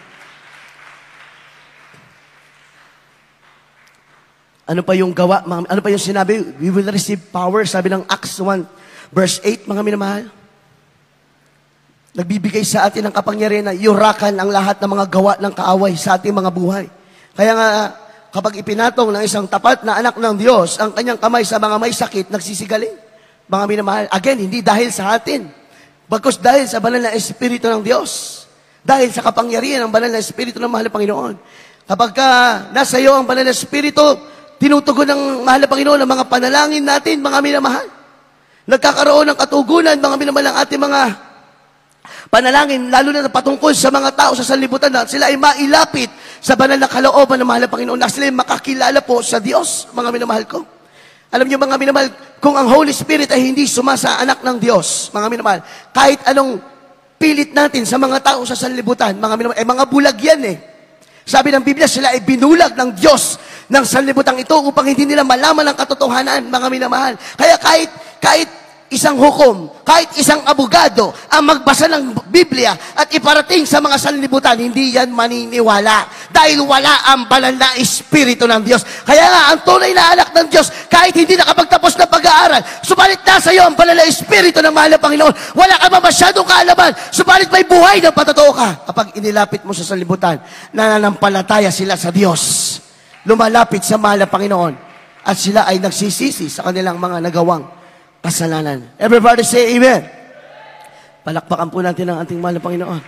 Ano pa yung gawa? Ano pa yung sinabi? We will receive power. Sabi ng Acts 1, verse 8, mga minamahal. Nagbibigay sa atin ng kapangyarihan na yurakan ang lahat ng mga gawa ng kaaway sa ating mga buhay. Kaya nga, kapag ipinatong ng isang tapat na anak ng Diyos, ang kanyang kamay sa mga may sakit, nagsisigaling. Mga minamahal, again, hindi dahil sa atin, bagkus dahil sa banal na Espiritu ng Diyos. Dahil sa kapangyarihan ng banal na Espiritu ng mahal na Panginoon. Kapag nasa iyo ang banal na Espiritu, tinutugon ng mahal na Panginoon ang mga panalangin natin, mga minamahal. Nagkakaroon ng katugunan, mga minamahal, ang ating mga panalangin, lalo na patungkol sa mga tao sa sanlibutan na sila ay mailapit sa banal na kalooban ng mahal na Panginoon na sila ay makakilala po sa Diyos, mga minamahal ko. Alam niyo, mga minamahal, kung ang Holy Spirit ay hindi sumasa anak ng Diyos, mga minamahal, kahit anong pilit natin sa mga tao sa sanlibutan, mga minamahal, mga bulag yan eh. Sabi ng Biblia, sila ay binulag ng Diyos ng sanlibutan ito upang hindi nila malaman ang katotohanan, mga minamahal. Kaya kahit isang hukom, kahit isang abogado ang magbasa ng Biblia at iparating sa mga sanlibutan, hindi yan maniniwala. Dahil wala ang banal na Espiritu ng Diyos. Kaya nga, ang tunay na anak ng Diyos, kahit hindi nakapagtapos ng pag-aaral, subalit nasa iyo ang banal na Espiritu ng mahal na Panginoon. Wala ka ba masyadong kaalaman, subalit may buhay na patotoo ka. Kapag inilapit mo sa sanlibutan, nananampalataya sila sa Diyos. Lumalapit sa mahal na Panginoon. At sila ay nagsisisi sa kanilang mga nagawang kasalanan. Everybody say amen. Palakpakan po natin ang ating mahal na Panginoon.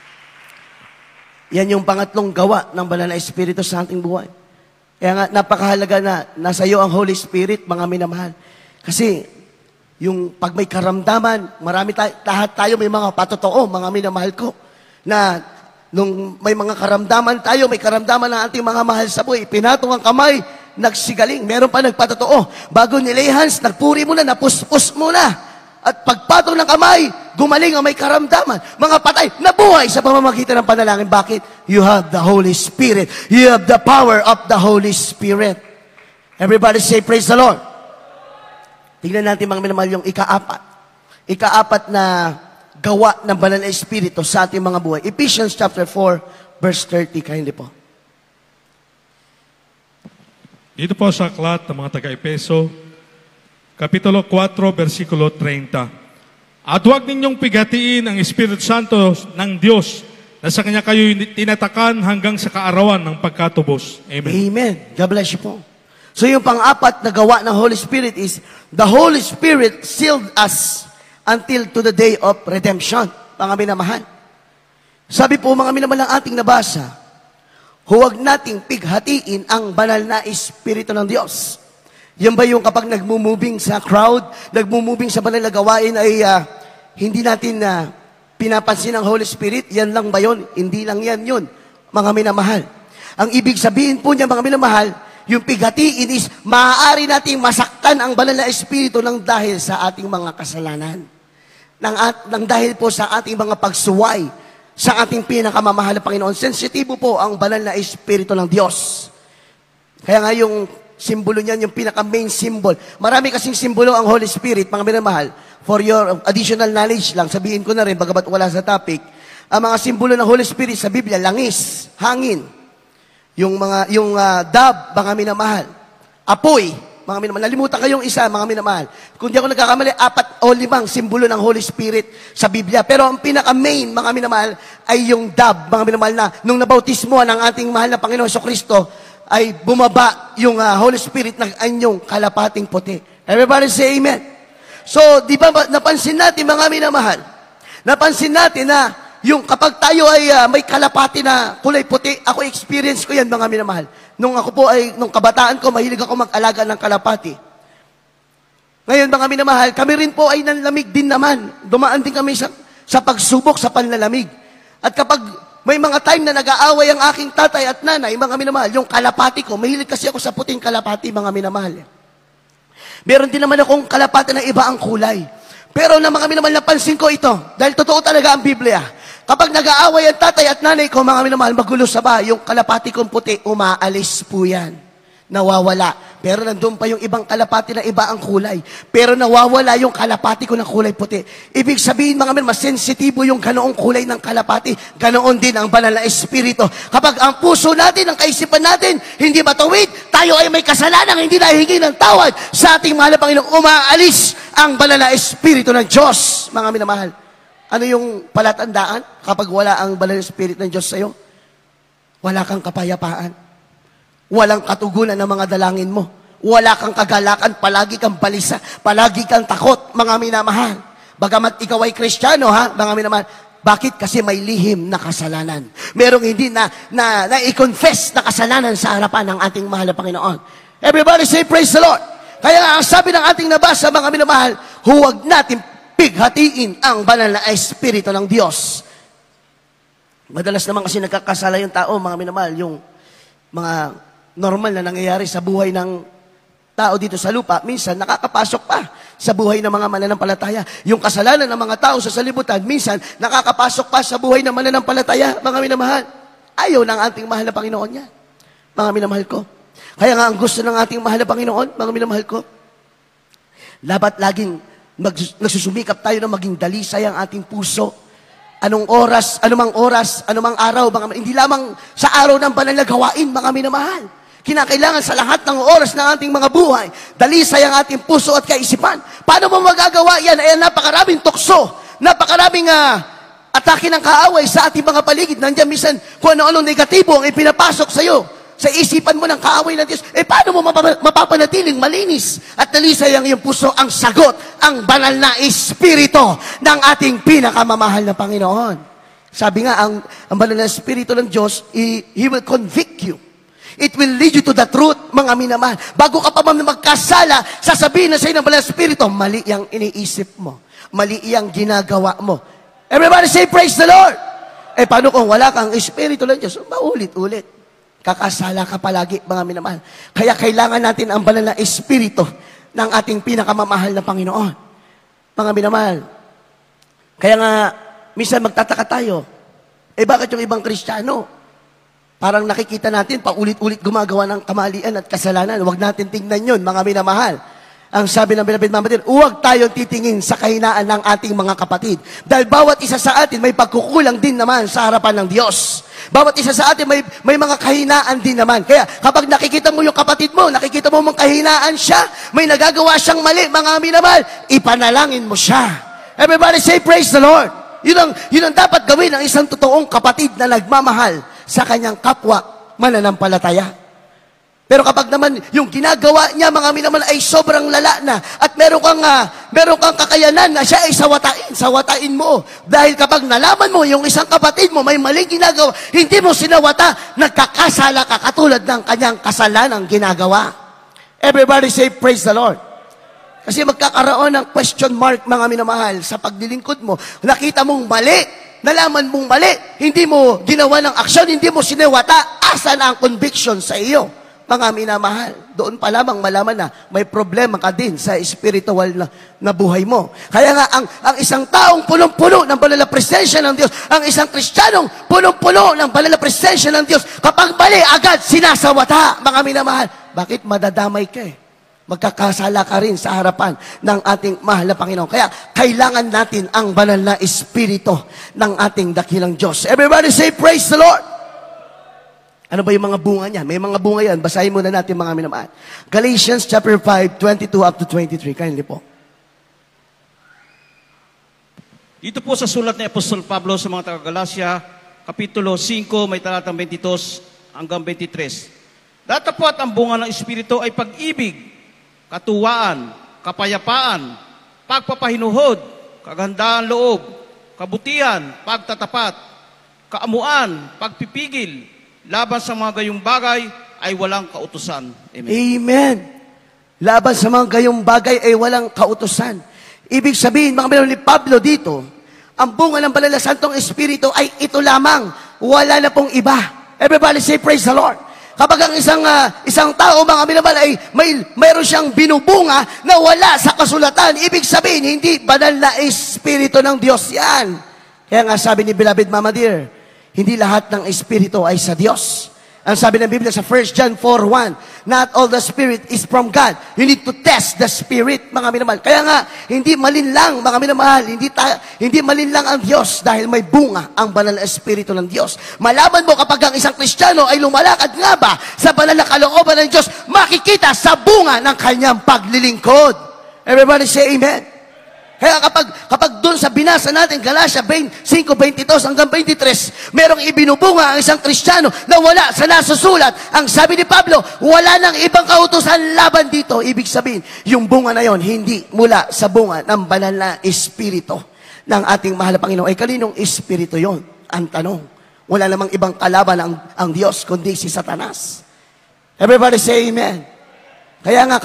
Yan yung pangatlong gawa ng banal na Espiritu sa ating buhay. Kaya nga, napakahalaga na nasa iyo ang Holy Spirit, mga minamahal. Kasi, yung pag may karamdaman, lahat tayo may mga patotoo, mga minamahal ko, na nung may mga karamdaman tayo, may karamdaman ng ating mga mahal sa buhay, pinatong ang kamay nagsigaling. Meron pa nagpatotoo. Bago ni lay hands, nagpuri muna, napuspos muna. At pagpatong ng kamay, gumaling ang may karamdaman. Mga patay, nabuhay sa pamamagitan ng panalangin. Bakit? You have the Holy Spirit. You have the power of the Holy Spirit. Everybody say, praise the Lord. Tingnan natin mga minamahal yung ikaapat. Ikaapat na gawa ng banal na Espiritu sa ating mga buhay. Ephesians chapter 4, verse 30. Kindly po. Dito po sa aklat ng mga taga-Epeso, Kapitulo 4, versikulo 30. At huwag ninyong pigatiin ang Espiritu Santo ng Diyos na sa Kanya kayo tinatakan hanggang sa kaarawan ng pagkatubos. Amen. Amen. God bless you po. So yung pang-apat na gawa ng Holy Spirit is, the Holy Spirit sealed us until to the day of redemption. Mga minamahal. Sabi po mga minamahal ang ating nabasa, huwag nating pighatiin ang banal na Espiritu ng Diyos. Yan ba yung kapag nagmumubing sa crowd, nagmumubing sa banal na gawain ay hindi natin pinapansin ang Holy Spirit? Yan lang ba yun? Hindi lang yan yun, mga minamahal. Ang ibig sabihin po niya, mga minamahal, yung pighatiin is maaari nating masaktan ang banal na Espiritu ng dahil sa ating mga kasalanan. Nang dahil po sa ating mga pagsuway sa ating pinakamamahal na Panginoon. Sensitibo po ang banal na Espiritu ng Diyos. Kaya nga yung simbolo niyan, yung pinaka-main symbol. Marami kasing simbolo ang Holy Spirit, mga minamahal. For your additional knowledge lang, sabihin ko na rin, bagamat wala sa topic, ang mga simbolo ng Holy Spirit sa Biblia, langis, hangin, yung dove, mga minamahal, apoy, mga minamahal. Nalimutan kayong isa, mga minamahal. Kung di ako nagkakamali, 4 o 5 simbolo ng Holy Spirit sa Biblia. Pero ang pinaka-main, mga minamahal, ay yung dove, mga minamahal, na nung nabautismoan ng ating mahal na Panginoon Kristo, ay bumaba yung Holy Spirit ng anyong kalapating puti. Everybody say amen. So, di ba napansin natin, mga minamahal, napansin natin na yung kapag tayo ay may kalapati na kulay puti, ako experience ko yan, mga minamahal. Nung kabataan ko, mahilig ako mag-alaga ng kalapati. Ngayon, mga minamahal, kami rin po ay nanlamig din naman. Dumaan din kami sa pagsubok sa panlalamig. At kapag may mga time na nag-aaway ang aking tatay at nanay, mga minamahal, yung kalapati ko, mahilig kasi ako sa puting kalapati, mga minamahal. Meron din naman akong kalapati na iba ang kulay. Pero na mga minamahal, napansin ko ito, dahil totoo talaga ang Biblia. Kapag nag-aaway ang tatay at nanay ko, mga minamahal, magulo sa bahay, yung kalapati kong puti, umaalis po yan. Nawawala. Pero nandun pa yung ibang kalapati na iba ang kulay. Pero nawawala yung kalapati ko na kulay puti. Ibig sabihin, mga minamahal, mas sensitibo yung ganoong kulay ng kalapati. Ganoon din ang banal na Espiritu. Kapag ang puso natin, ang kaisipan natin, hindi matuwid, tayo ay may kasalanan, hindi nahihingi ng tawad sa ating mahal na Panginoon, umaalis ang banal na Espiritu ng Diyos, mga minamahal. Ano yung palatandaan kapag wala ang banal na Espiritu ng Diyos sa'yo? Wala kang kapayapaan. Walang katugunan ng mga dalangin mo. Wala kang kagalakan, palagi kang balisa, palagi kang takot, mga minamahal. Bagamat ikaw ay Kristiyano, mga minamahal, bakit? Kasi may lihim na kasalanan. Merong hindi na i-confess na kasalanan sa harapan ng ating mahal na Panginoon. Everybody say, praise the Lord. Kaya ang sabi ng ating nabasa, mga minamahal, huwag natin pighatiin ang banal na Espiritu ng Diyos. Madalas naman kasi nagkakasala yung tao, mga minamahal, yung mga normal na nangyayari sa buhay ng tao dito sa lupa, minsan nakakapasok pa sa buhay ng mga mananampalataya. Yung kasalanan ng mga tao sa salibutan, minsan nakakapasok pa sa buhay ng mananampalataya, mga minamahal. Ayaw ng ating mahal na Panginoon yan, mga minamahal ko. Kaya nga ang gusto ng ating mahal na Panginoon, mga minamahal ko, dapat laging nagsusumikap tayo na maging dalisay ang ating puso. Anumang oras, anumang araw, hindi lamang sa araw ng banal na gawain, mga minamahal. Kinakailangan sa lahat ng oras ng ating mga buhay, dalisay ang ating puso at kaisipan. Paano mo magagawa yan? Ay napakaraming tukso, napakaraming atake ng kaaway sa ating mga paligid. Nandiyan minsan kung ano-anong negatibo ang ipinapasok sa iyo, sa isipan mo ng kaaway ng Diyos. Paano mo mapapanatiling malinis at dalisay ang iyong puso? Ang sagot, ang banal na Espiritu ng ating pinakamamahal na Panginoon. Sabi nga, ang banal na Espiritu ng Diyos, He will convict you. It will lead you to the truth, mga minamahal. Bago ka pa magkasala, sasabihin na sa iyo ng banal na Espiritu, mali ang iniisip mo. Mali ang ginagawa mo. Everybody say, praise the Lord! Paano kung wala kang Espiritu ng Diyos? Maulit-ulit. Kakasala ka palagi, mga minamahal. Kaya kailangan natin ang banal na espiritu ng ating pinakamamahal na Panginoon. Mga minamahal. Kaya nga, minsan magtataka tayo, bakit yung ibang Kristiyano? Parang nakikita natin, paulit-ulit gumagawa ng kamalian at kasalanan. Huwag natin tingnan yun, mga minamahal. Ang sabi ng Beloved Mama Dear, huwag tayong titingin sa kahinaan ng ating mga kapatid. Dahil bawat isa sa atin may pagkukulang din naman sa harapan ng Diyos. Bawat isa sa atin may mga kahinaan din naman. Kaya kapag nakikita mo yung kapatid mo, nakikita mo mong kahinaan siya, may nagagawa siyang mali, mga minamahal, ipanalangin mo siya. Everybody say, praise the Lord. Yun ang dapat gawin ng isang totoong kapatid na nagmamahal sa kanyang kapwa mananampalataya. Pero kapag naman yung ginagawa niya, mga minamahal, ay sobrang lala na at meron kang kakayanan na siya ay sawatain mo. Dahil kapag nalaman mo yung isang kapatid mo may maling ginagawa, hindi mo sinawata, nagkakasala ka katulad ng kanyang kasalanang ginagawa. Everybody say, praise the Lord. Kasi magkakaroon ng question mark, mga minamahal, sa paglilingkod mo. Nakita mong mali, nalaman mong mali, hindi mo ginawa ng aksyon, hindi mo sinawata, asan ang conviction sa iyo? Mga minamahal, doon pa lamang malaman na may problema ka din sa spiritual na buhay mo. Kaya nga, ang isang taong punong-puno ng banal na presensya ng Diyos, ang isang Kristiyanong punong-puno ng banal na presensya ng Diyos, kapag mali, agad sinasawata, mga minamahal. Bakit madadamay ka magkakasala ka rin sa harapan ng ating mahal na Panginoon. Kaya kailangan natin ang banal na espiritu ng ating dakilang Diyos. Everybody say, praise the Lord! Ano ba yung mga bunga niya? May mga bunga yan. Basahin muna natin, mga minamahal. Galatians chapter 5, 22 up to 23. Kindly po. Dito po sa sulat ni Apostol Pablo sa mga taga-Galacia, Kapitulo 5, may talatang 22 hanggang 23. Datapwat ang bunga ng Espiritu ay pag-ibig, katuwaan, kapayapaan, pagpapahinuhod, kagandaan loob, kabutihan, pagtatapat, kaamuan, pagpipigil, laban sa mga gayong bagay ay walang kautusan. Amen. Amen. Laban sa mga gayong bagay ay walang kautusan. Ibig sabihin, mga minamahal, ni Pablo dito, ang bunga ng banal na Santong Espiritu ay ito lamang. Wala na pong iba. Everybody say, praise the Lord. Kapag ang isang tao, mga minamahal, ay mayroon siyang binubunga na wala sa kasulatan, ibig sabihin, hindi banal na Espiritu ng Diyos yan. Kaya nga sabi ni Beloved Mama Dear, hindi lahat ng Espiritu ay sa Diyos. Ang sabi ng Biblia sa 1 John 4:1, not all the Spirit is from God. You need to test the Spirit, mga minamahal. Kaya nga, hindi malinlang, mga minamahal, hindi malinlang ang Diyos dahil may bunga ang banal na Espiritu ng Diyos. Malaman mo kapag ang isang Kristiyano ay lumalakad nga ba sa banal na kalooban ng Diyos, makikita sa bunga ng kanyang paglilingkod. Everybody say amen. Kaya kapag doon sa binasa natin, Galatia 5:22 hanggang 23, merong ibinubunga ang isang Kristiyano na wala sa nasusulat. Ang sabi ni Pablo, wala nang ibang kautusan laban dito. Ibig sabihin, yung bunga na yon hindi mula sa bunga ng banal na Espiritu ng ating mahal na Panginoon. Ay kaninong Espiritu yon? Ang tanong. Wala namang ibang kalaban ang Diyos, kundi si Satanas. Everybody say amen. Kaya nga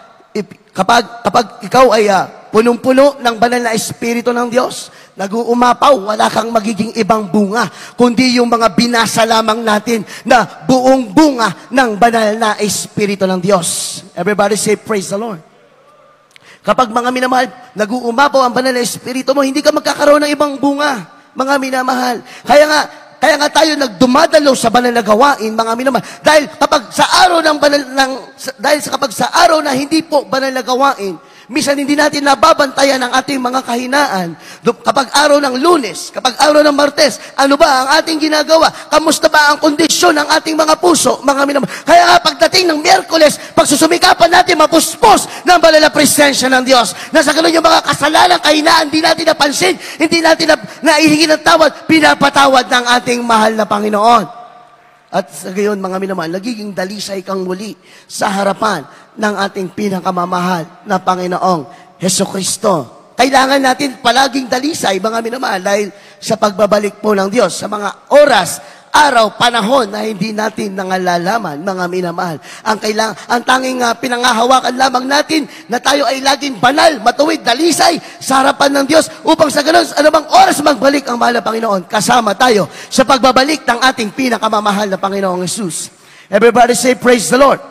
kapag ikaw ay punong-puno ng banal na Espiritu ng Diyos, nag-uumapaw, wala kang magiging ibang bunga, kundi yung mga binasa lamang natin na buong bunga ng banal na Espiritu ng Diyos. Everybody say, praise the Lord. Kapag mga minamahal, nag-uumapaw ang banal na Espiritu mo, hindi ka magkakaroon ng ibang bunga, mga minamahal. Kaya nga tayo nagdumadalo sa banal na gawain, mga minamahal. Dahil kapag sa araw na hindi po banal na gawain, minsan hindi natin nababantayan ang ating mga kahinaan. Kapag araw ng Lunes, kapag araw ng Martes, ano ba ang ating ginagawa? Kamusta ba ang kondisyon ng ating mga puso, mga minamahal? Kaya nga pagdating ng Miyerkules, pagsusumikapan natin, mapuspos ng banal na presensya ng Diyos. Nasa ganun yung mga kasalanan, kahinaan, hindi natin napansin, hindi natin naihingi ng tawad, pinapatawad ng ating mahal na Panginoon. At sa gayon, mga minamahal, nagiging dalisay kang muli sa harapan ng ating pinakamamahal na Panginoong Hesukristo. Kailangan natin palaging dalisay, mga minamahal, dahil sa pagbabalik po ng Diyos sa mga oras, araw, panahon na hindi natin nangalalaman, mga minamahal. Ang tanging pinangahawakan lamang natin na tayo ay laging banal, matuwid, dalisay sa harapan ng Diyos upang sa ganun, anumang oras magbalik ang mahal na Panginoon, kasama tayo sa pagbabalik ng ating pinakamamahal na Panginoong Jesus. Everybody say, praise the Lord.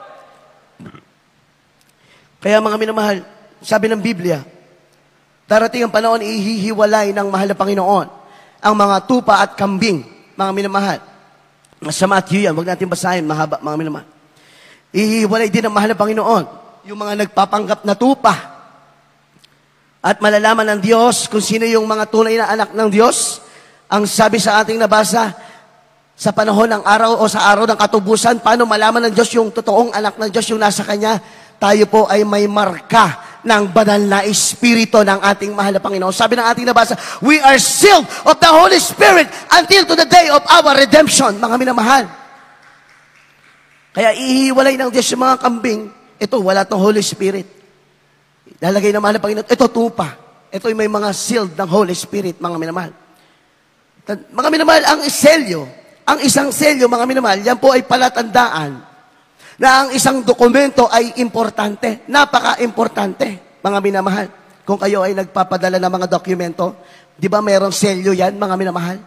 Kaya mga minamahal, sabi ng Biblia, darating ang panahon, ihihiwalay ng mahal na Panginoon ang mga tupa at kambing, mga minamahal. Sa Matthew yan, huwag natin basahin, mahaba, mga minamahal. Ihihiwalay din ang mahal na Panginoon, yung mga nagpapanggap na tupa. At malalaman ng Diyos kung sino yung mga tunay na anak ng Diyos. Ang sabi sa ating nabasa, sa panahon ng araw o sa araw ng katubusan, paano malaman ng Diyos yung totoong anak ng Diyos yung nasa Kanya? Tayo po ay may marka ng banal na Espiritu ng ating mahal na Panginoon. Sabi ng ating nabasa, we are sealed of the Holy Spirit until to the day of our redemption, mga minamahal. Kaya ihiwalay ng Diyos yung mga kambing, ito, wala tong Holy Spirit. Lalagay ng mahal na Panginoon, ito tupa. Ito ay may mga sealed ng Holy Spirit, mga minamahal. Mga minamahal, ang isang selyo, mga minamahal, yan po ay palatandaan na ang isang dokumento ay importante. Napaka-importante, mga minamahal. Kung kayo ay nagpapadala ng mga dokumento, di ba mayroong selyo yan, mga minamahal?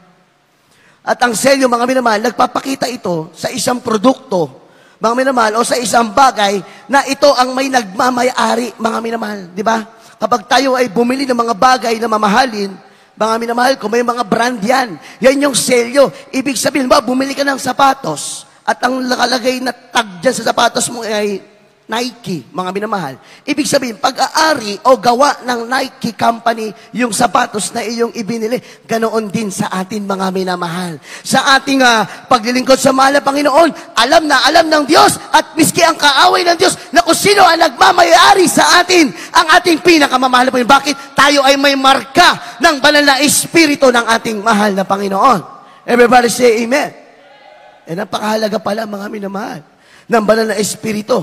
At ang selyo, mga minamahal, nagpapakita ito sa isang produkto, mga minamahal, o sa isang bagay na ito ang may nagmamayari, mga minamahal. Di ba? Kapag tayo ay bumili ng mga bagay na mamahalin, mga minamahal, kung may mga brand yan, yan yung selyo. Ibig sabihin ba, bumili ka ng sapatos, at ang nakalagay na tag dyan sa sapatos mo ay Nike, mga minamahal. Ibig sabihin, pag-aari o gawa ng Nike company yung sapatos na iyong ibinili, ganoon din sa atin, mga minamahal. Sa ating paglilingkod sa mahal na Panginoon, alam ng Diyos at miski ang kaaway ng Diyos na kung sino ang nagmamayari sa atin, ang ating pinakamamahal na Panginoon. Bakit? Tayo ay may marka ng banal na Espiritu ng ating mahal na Panginoon. Everybody say amen. Napakahalaga pala, mga minamahal, ng banal na Espiritu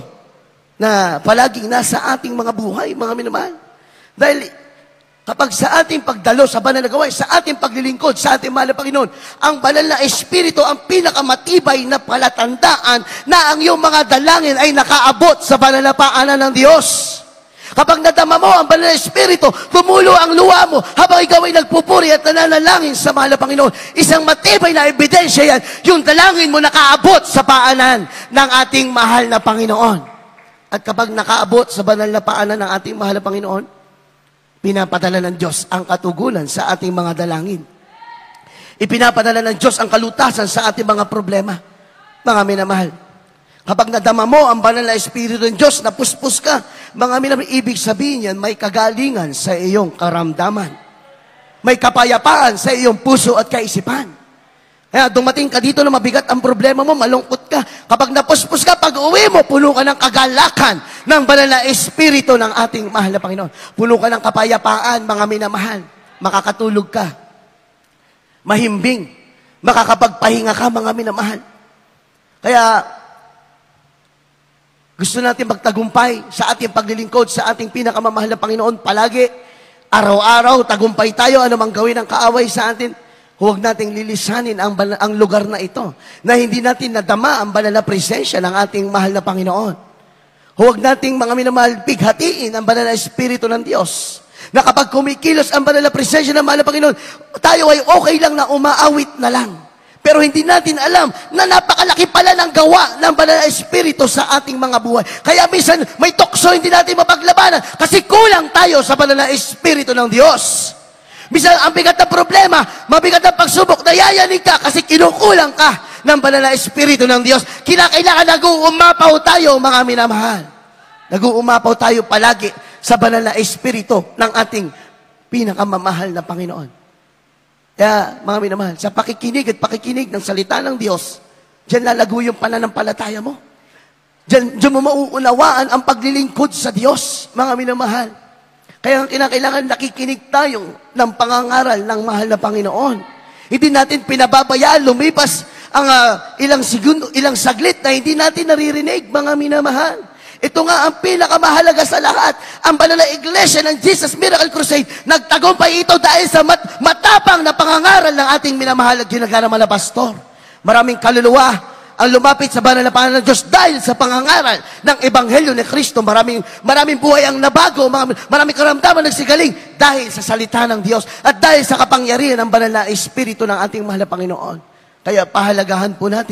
na palaging nasa ating mga buhay, mga minamahal. Dahil kapag sa ating pagdalo sa banal na gawain, sa ating paglilingkod, sa ating mahal na Panginoon, ang banal na Espiritu ang pinakamatibay na palatandaan na ang iyong mga dalangin ay nakaabot sa banal na paanan ng Diyos. Kapag nadama mo ang banal na Espiritu, tumulo ang luha mo habang ikaw ay nagpupuri at nananalangin sa mahal na Panginoon. Isang matibay na ebidensya yan, yung dalangin mo nakaabot sa paanan ng ating mahal na Panginoon. At kapag nakaabot sa banal na paanan ng ating mahal na Panginoon, pinapadala ng Diyos ang katugunan sa ating mga dalangin. Ipinapadala ng Diyos ang kalutasan sa ating mga problema. Mga minamahal, kapag nadama mo ang banal na Espiritu ng Diyos, napuspos ka, mga minamahal, ibig sabihin yan, may kagalingan sa iyong karamdaman. May kapayapaan sa iyong puso at kaisipan. Kaya dumating ka dito na mabigat ang problema mo, malungkot ka. Kapag napuspos ka, pag uwi mo, puno ka ng kagalakan ng banal na Espiritu ng ating mahal na Panginoon. Puno ka ng kapayapaan, mga minamahal. Makakatulog ka. Mahimbing. Makakapagpahinga ka, mga minamahal. Kaya, gusto natin magtagumpay sa ating paglilingkod, sa ating pinakamamahal na Panginoon palagi. Araw-araw, tagumpay tayo, anumang gawin ang kaaway sa atin. Huwag nating lilisanin ang lugar na ito na hindi natin nadama ang banal na presensya ng ating mahal na Panginoon. Huwag nating, mga minamahal, bighatiin ang banal na Espiritu ng Diyos. Na kapag kumikilos ang banal na presensya ng mahal na Panginoon, tayo ay okay lang na umaawit na lang. Pero hindi natin alam na napakalaki pala ng gawa ng banal na Espiritu sa ating mga buhay. Kaya minsan may tukso hindi natin mapaglabanan kasi kulang tayo sa banal na Espiritu ng Diyos. Minsan, ang bigat na problema, mabigat na pagsubok, nayayanig ka kasi kinukulang ka ng banal na Espiritu ng Diyos. Kinakailangan nag-uumapaw tayo, mga minamahal. Nag-uumapaw tayo palagi sa banal na Espiritu ng ating pinakamamahal na Panginoon. Kaya, mga minamahal, sa pakikinig at pakikinig ng salita ng Diyos, diyan lalago yung pananampalataya mo. Diyan mo mauunawaan ang paglilingkod sa Diyos, mga minamahal. Kaya kinakailangan nakikinig tayo ng pangangaral ng mahal na Panginoon. Hindi natin pinababayaan, lumipas ang ilang segundo, ilang saglit na hindi natin naririnig, mga minamahal. Ito nga ang pinakamahalaga sa lahat. Ang banal na iglesia ng Jesus Miracle Crusade, nagtagumpay ito dahil sa matapang na pangangaral ng ating minamahal at ginagaraman na pastor. Maraming kaluluwa ang lumapit sa banal na paanan ng Diyos dahil sa pangangaral ng Ebanghelyo ni Kristo. Maraming buhay ang nabago, maraming karamdaman nagsigaling dahil sa salita ng Diyos at dahil sa kapangyarihan ng banal na Espiritu ng ating mahal na Panginoon. Kaya pahalagahan po natin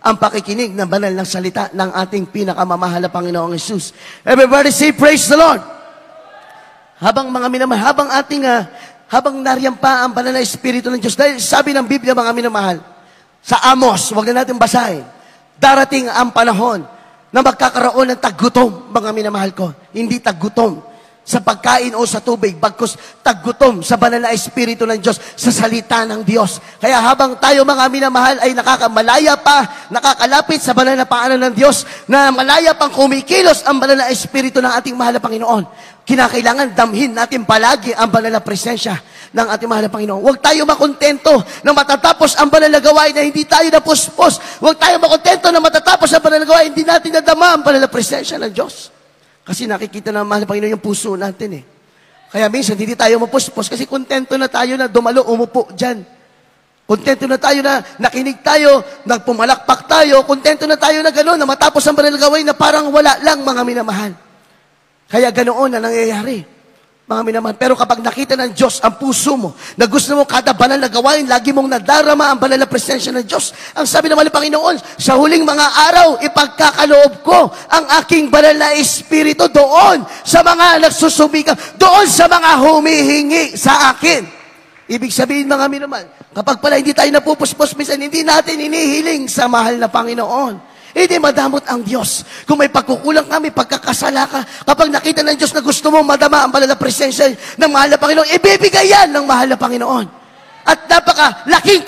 ang pakikinig ng banal ng salita ng ating pinakamamahal na Panginoong Hesus. Everybody say, praise the Lord! Habang mga minamahal, habang nariyan pa ang banal na Espiritu ng Diyos, dahil sabi ng Biblia, mga minamahal, sa Amos, huwag na natin basahin, darating ang panahon na magkakaroon ng taggutom, mga minamahal ko. Hindi taggutom sa pagkain o sa tubig, bagkus taggutom sa banal na Espiritu ng Diyos, sa salita ng Diyos. Kaya habang tayo mga minamahal ay malaya pa, nakakalapit sa banal na paanan ng Diyos, na malaya pang kumikilos ang banal na Espiritu ng ating mahal na Panginoon, kinakailangan damhin natin palagi ang banal na presensya ng ating mahal na Panginoon. Huwag tayo makontento na matatapos ang banal na gawain na hindi tayo napuspos. Huwag tayo makontento na matatapos ang banal na gawain, hindi natin nadama ang banal na presensya ng Diyos. Kasi nakikita ng mahal na Panginoon yung puso natin eh. Kaya minsan hindi tayo mapuspos kasi kontento na tayo na dumalo, umupo dyan. Kontento na tayo na nakinig tayo, nagpumalakpak tayo, kontento na tayo na gano'n, na matapos ang banal na gawain na parang wala lang, mga minamahal. Kaya ganoon na nangyayari, mga minamahal. Pero kapag nakita ng Diyos ang puso mo, na gusto mo kada banal na gawain, lagi mong nadarama ang banal na presensya ng Diyos. Ang sabi ng mahal na Panginoon, sa huling mga araw, ipagkakaloob ko ang aking banal na Espiritu doon sa mga nagsusumikap, doon sa mga humihingi sa akin. Ibig sabihin, mga minamahal, kapag pala hindi tayo napupuspos, minsan hindi natin inihiling sa mahal na Panginoon. Hindi madamot ang Diyos. Kung may pagkukulang ka, may pagkakasala ka, kapag nakita ng Diyos na gusto mo madama ang banal na presensya ng mahal na Panginoon, ibibigay yan ng mahal na Panginoon. At napakalaking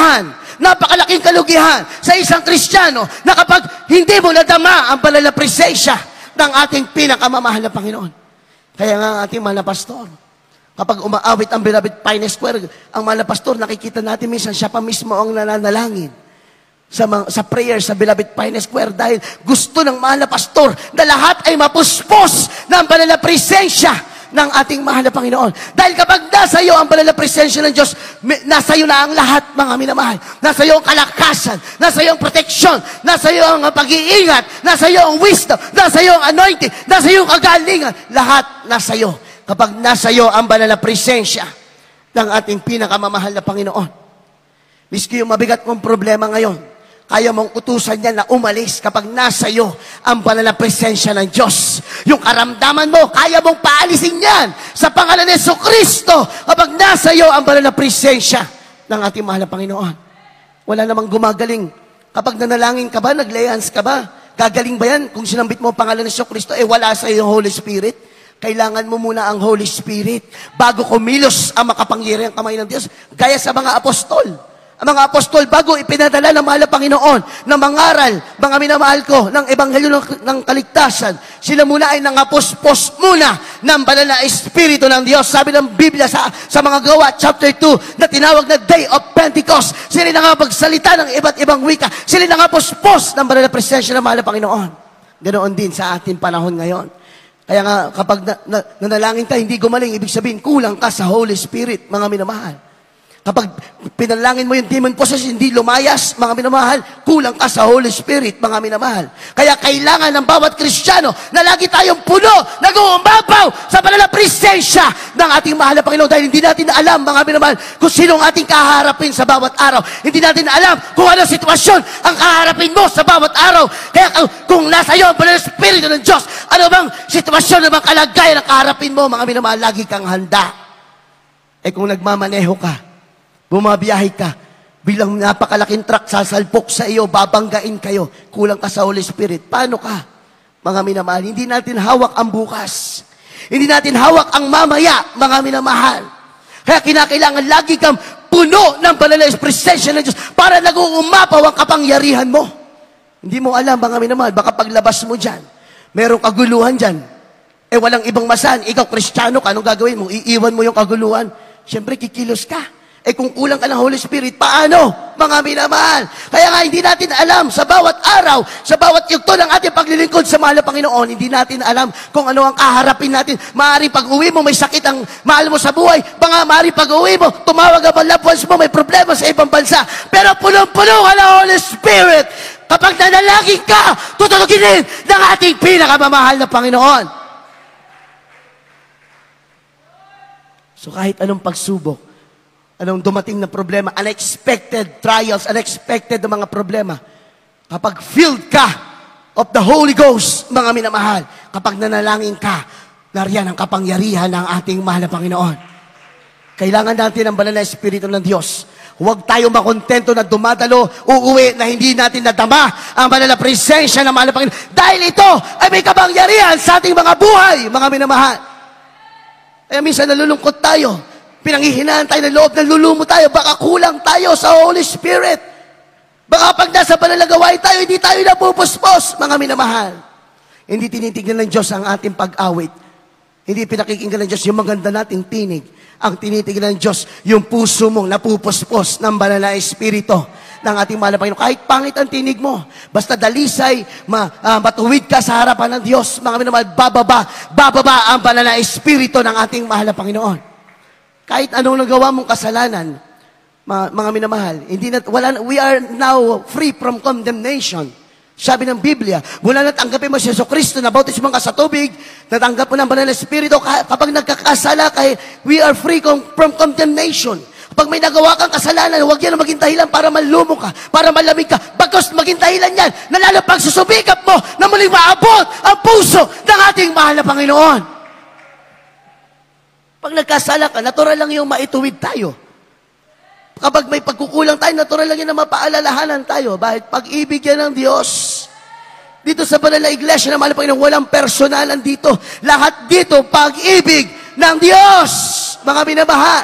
kalugihan sa isang Kristiyano na kapag hindi mo nadama ang banal na presensya ng ating pinakamamahal na Panginoon. Kaya nga ang ating mahal na pastor, kapag umaawit ang Beloved Pine Square, ang mahal na pastor, nakikita natin minsan siya pa mismo ang nananalangin sa prayer sa Beloved Pine Square dahil gusto ng mahal na pastor na lahat ay mapuspos ng banal na presensya ng ating mahal na Panginoon. Dahil kapag nasa iyo ang banal na presensya ng Diyos, nasa iyo na ang lahat, mga minamahal. Nasa iyo ang kalakasan, nasa iyo ang proteksyon, nasa iyo ang pag-iingat, nasa iyo ang wisdom, nasa iyo ang anointing, nasa iyo ang kagalingan. Lahat nasa iyo. Kapag nasa iyo ang banal na presensya ng ating pinakamamahal na Panginoon. Miski yung mabigat mong problema ngayon, kaya mong utusan niya na umalis kapag nasa iyo ang banal na presensya ng Diyos. Yung karamdaman mo, kaya mong paalisin yan sa pangalan ni Jesucristo kapag nasa iyo ang banal na presensya ng ating mahal na Panginoon. Wala namang gumagaling. Kapag nanalangin ka ba, naglayans ka ba, gagaling ba yan kung sinambit mo ang pangalan ni Jesucristo, wala sa iyo Holy Spirit? Kailangan mo muna ang Holy Spirit bago kumilos ang makapangyarihang kamay ng Diyos. Gaya sa mga apostol. Ang mga apostol, bago ipinadala ng mahal na Panginoon na mangaral, mga minamahal ko, ng ebanghelyo ng kaligtasan, sila muna ay nangapuspos muna ng banal na Espiritu ng Diyos. Sabi ng Biblia sa mga Gawa, chapter 2, na tinawag na Day of Pentecost. Sila nangapagsalita ng iba't ibang wika. Sila nangapuspos ng banal na presensya ng mahal na Panginoon. Ganoon din sa ating panahon ngayon. Kaya nga, kapag nanalangin ka, hindi gumaling, ibig sabihin, kulang ka sa Holy Spirit, mga minamahal. Kapag pinalangin mo yung demon possession, hindi lumayas, mga minamahal, kulang ka sa Holy Spirit, mga minamahal. Kaya kailangan ng bawat Kristiyano na lagi tayong puno, nag-uumapaw sa banal na presensya ng ating mahal na Panginoon. Dahil hindi natin alam, mga minamahal, kung sinong ating kaharapin sa bawat araw. Hindi natin alam kung anong sitwasyon ang kaharapin mo sa bawat araw. Kaya kung nasa iyo ang banal na Espiritu ng Diyos, ano bang sitwasyon, ano bang kalagayan ang kaharapin mo, mga minamahal, lagi kang handa. Kung nagmamaneho ka, bumabiyahe ka, bilang napakalaking truck, sasalpok sa iyo, babanggain kayo, kulang ka sa Holy Spirit. Paano ka, mga minamahal? Hindi natin hawak ang bukas. Hindi natin hawak ang mamaya, mga minamahal. Kaya kinakailangan lagi kang puno ng banal na presensya ng Diyos para nag-uumapaw ang kapangyarihan mo. Hindi mo alam, mga minamahal, baka paglabas mo dyan, merong kaguluhan dyan. Walang ibang masan, ikaw Kristiyano ka, anong gagawin mo? Iiwan mo yung kaguluhan. Siyempre, kikilos ka. Kung kulang ka ng Holy Spirit, paano, mga minamahal? Kaya nga, hindi natin alam sa bawat araw, sa bawat yugto ng ating paglilingkod sa mahal na Panginoon, hindi natin alam kung ano ang kaharapin natin. Maaari pag-uwi mo, may sakit ang mahal mo sa buhay. Maaari pag-uwi mo, tumawag ang loved ones mo, may problema sa ibang bansa. Pero punong-puno ka ng Holy Spirit. Kapag nanalangin ka, tutulugin din ng ating pinakamamahal na Panginoon. So kahit anong pagsubok, anong dumating na problema, unexpected trials, unexpected na mga problema, Kapag filled ka of the Holy Ghost, mga minamahal, kapag nanalangin ka, nariyan ang kapangyarihan ng ating mahal na Panginoon. Kailangan natin ang banal na Espiritu ng Diyos. Huwag tayo makontento na dumadalo, uuwi na hindi natin nadama ang banal na presensya ng mahal na Panginoon. Dahil ito ay may kapangyarihan sa ating mga buhay, mga minamahal. Kaya minsan nalulungkot tayo. Pinanghihinaan tayo ng loob, nalulumo tayo. Baka kulang tayo sa Holy Spirit. Baka pag nasa panalagawain tayo, hindi tayo napupuspos, mga minamahal. Hindi tinitignan ng Diyos ang ating pag-awit. Hindi pinakikinggan ng Diyos yung maganda nating tinig. Ang tinitignan ng Diyos, yung puso mong napupuspos ng banal na Espiritu ng ating mahal na Panginoon. Kahit pangit ang tinig mo, basta dalisay, matuwid ka sa harapan ng Diyos, mga minamahal, bababa ang banal na Espiritu ng ating mahal na Panginoon. Kahit anong nagawa mong kasalanan, mga minamahal, we are now free from condemnation. Sabi ng Biblia, mula natanggapin mo si Jesucristo, nabautismo ka sa tubig, natanggap mo ng banal na Espiritu, kapag nagkakasala ka, we are free from condemnation. Pag may nagawa kang kasalanan, huwag yan maging dahilan para manlumo ka, para malamig ka. Bagkus maging dahilan yan, na lalo pag susubikap mo, na muling maabot ang puso ng ating mahal na Panginoon. Pag nagkasala ka, natural lang yung maituwid tayo. Kapag may pagkukulang tayo, natural lang yun na mapaalalahanan tayo. Bakit? Pag-ibig yan ng Diyos. Dito sa banal na iglesia na mahal na Panginoon, walang personalan dito. Lahat dito, pag-ibig ng Diyos. Mga minamahal.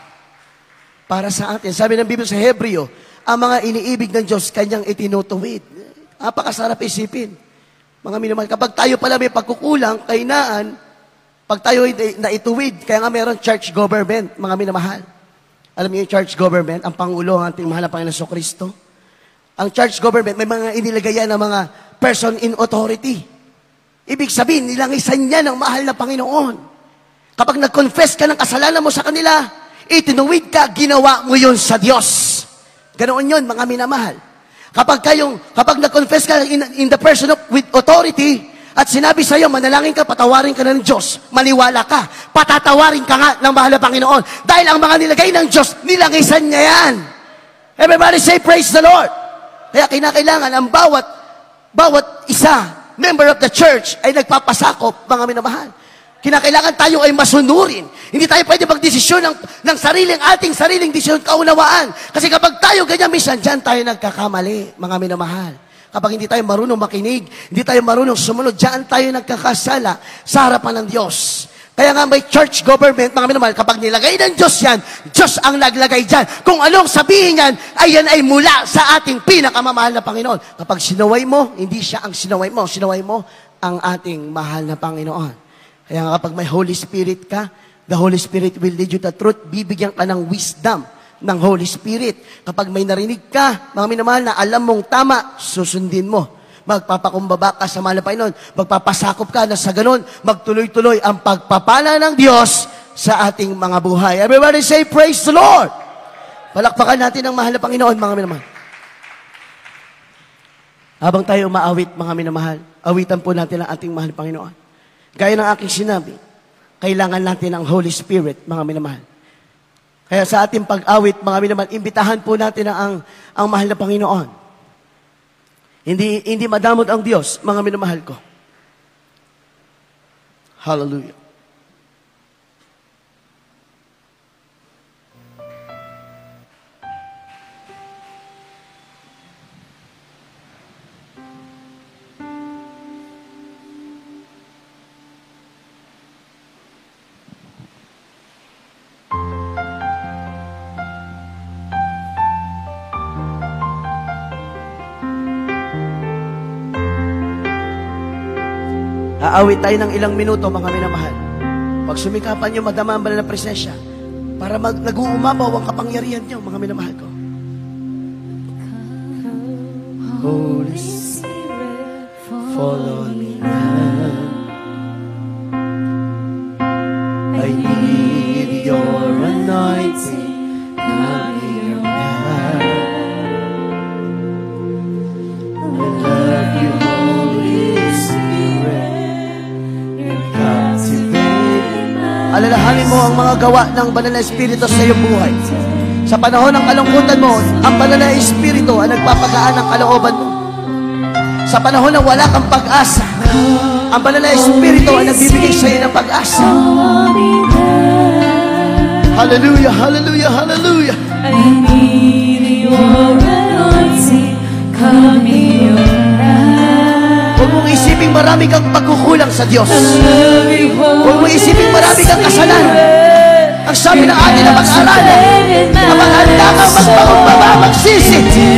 Para sa atin, sabi ng Biblia sa Hebreo, ang mga iniibig ng Diyos, kanyang itinutuwid. Napakasarap isipin. Mga minamahal, kapag tayo pala may pagkukulang, kainaan, pag tayo naituwid, kaya nga mayroon church government, mga minamahal. Alam niyo yung church government, ang Pangulo ng ating mahal na Panginoon Jesucristo. Ang church government, may mga inilagayan ng mga person in authority. Ibig sabihin, nilangisan niya ng mahal na Panginoon. Kapag nag-confess ka ng kasalanan mo sa kanila, itinuwid ka, ginawa mo yun sa Diyos. Ganoon yun, mga minamahal. Kapag nag-confess ka in the person with authority, at sinabi sa iyo, manalangin ka, patawarin ka ng Diyos, maniwala ka, patatawarin ka nga ng mahal na Panginoon. Dahil ang mga nilagay ng Diyos, nilangisan niya yan. Everybody say, praise the Lord. Kaya kinakailangan ang bawat isa, member of the church, ay nagpapasakop, mga minamahal. Kinakailangan tayo ay masunurin. Hindi tayo pwede magdesisyon ng ating sariling desisyon, kaunawaan. Kasi kapag tayo ganyan, minsan dyan tayo nagkakamali, mga minamahal. Kapag hindi tayo marunong makinig, hindi tayo marunong sumunod, diyan tayo nagkakasala sa harapan ng Diyos. Kaya nga may church government, mga minamahal, kapag nilagay ng Diyos yan, Diyos ang naglagay dyan. Kung anong sabihin yan, ay yan ay mula sa ating pinakamamahal na Panginoon. Kapag sinaway mo, hindi siya ang sinaway mo ang ating mahal na Panginoon. Kaya nga kapag may Holy Spirit ka, the Holy Spirit will lead you to truth, bibigyan ka ng wisdom ng Holy Spirit. Kapag may narinig ka, mga minamahal, na alam mong tama, susundin mo. Magpapakumbaba ka sa mahal na Panginoon. Magpapasakop ka na sa ganun, magtuloy-tuloy ang pagpapala ng Diyos sa ating mga buhay. Everybody say, praise the Lord! Palakpakan natin ang mahal na Panginoon, mga minamahal. Habang tayo umaawit, mga minamahal, awitan po natin ang ating mahal na Panginoon. Gaya ng aking sinabi, kailangan natin ang Holy Spirit, mga minamahal. Kaya sa ating pag-awit, mga minamahal, imbitahan po natin ang mahal na Panginoon. Hindi madamot ang Diyos, mga minamahal ko. Hallelujah. Aawit tayo ng ilang minuto, mga minamahal. Pag sumikapan nyo, madama ang banal na presensya para nag-uumapaw ang kapangyarihan nyo, mga minamahal ko. Holy Spirit, fall on me now. I need your anointing, come here now. I love you, Holy Spirit. Alalahanin mo ang mga gawa ng banal na Espiritu sa iyong buhay. Sa panahon ng kalungkutan mo, ang banal na Espiritu ang nagpapagaan ng kalooban mo. Sa panahon na wala kang pag-asa, ang banal na Espiritu ay nagbibigay sa iyo ng pag-asa. Hallelujah, hallelujah, hallelujah. I need your anointing, come here now. Huwag mong isiping marami kang pagkukulang sa Diyos. Huwag mong isiping marami kang kasalanan. Ang sabi ng atin na mag-aralan, kapag handa kang magpakumbaba, magsisi,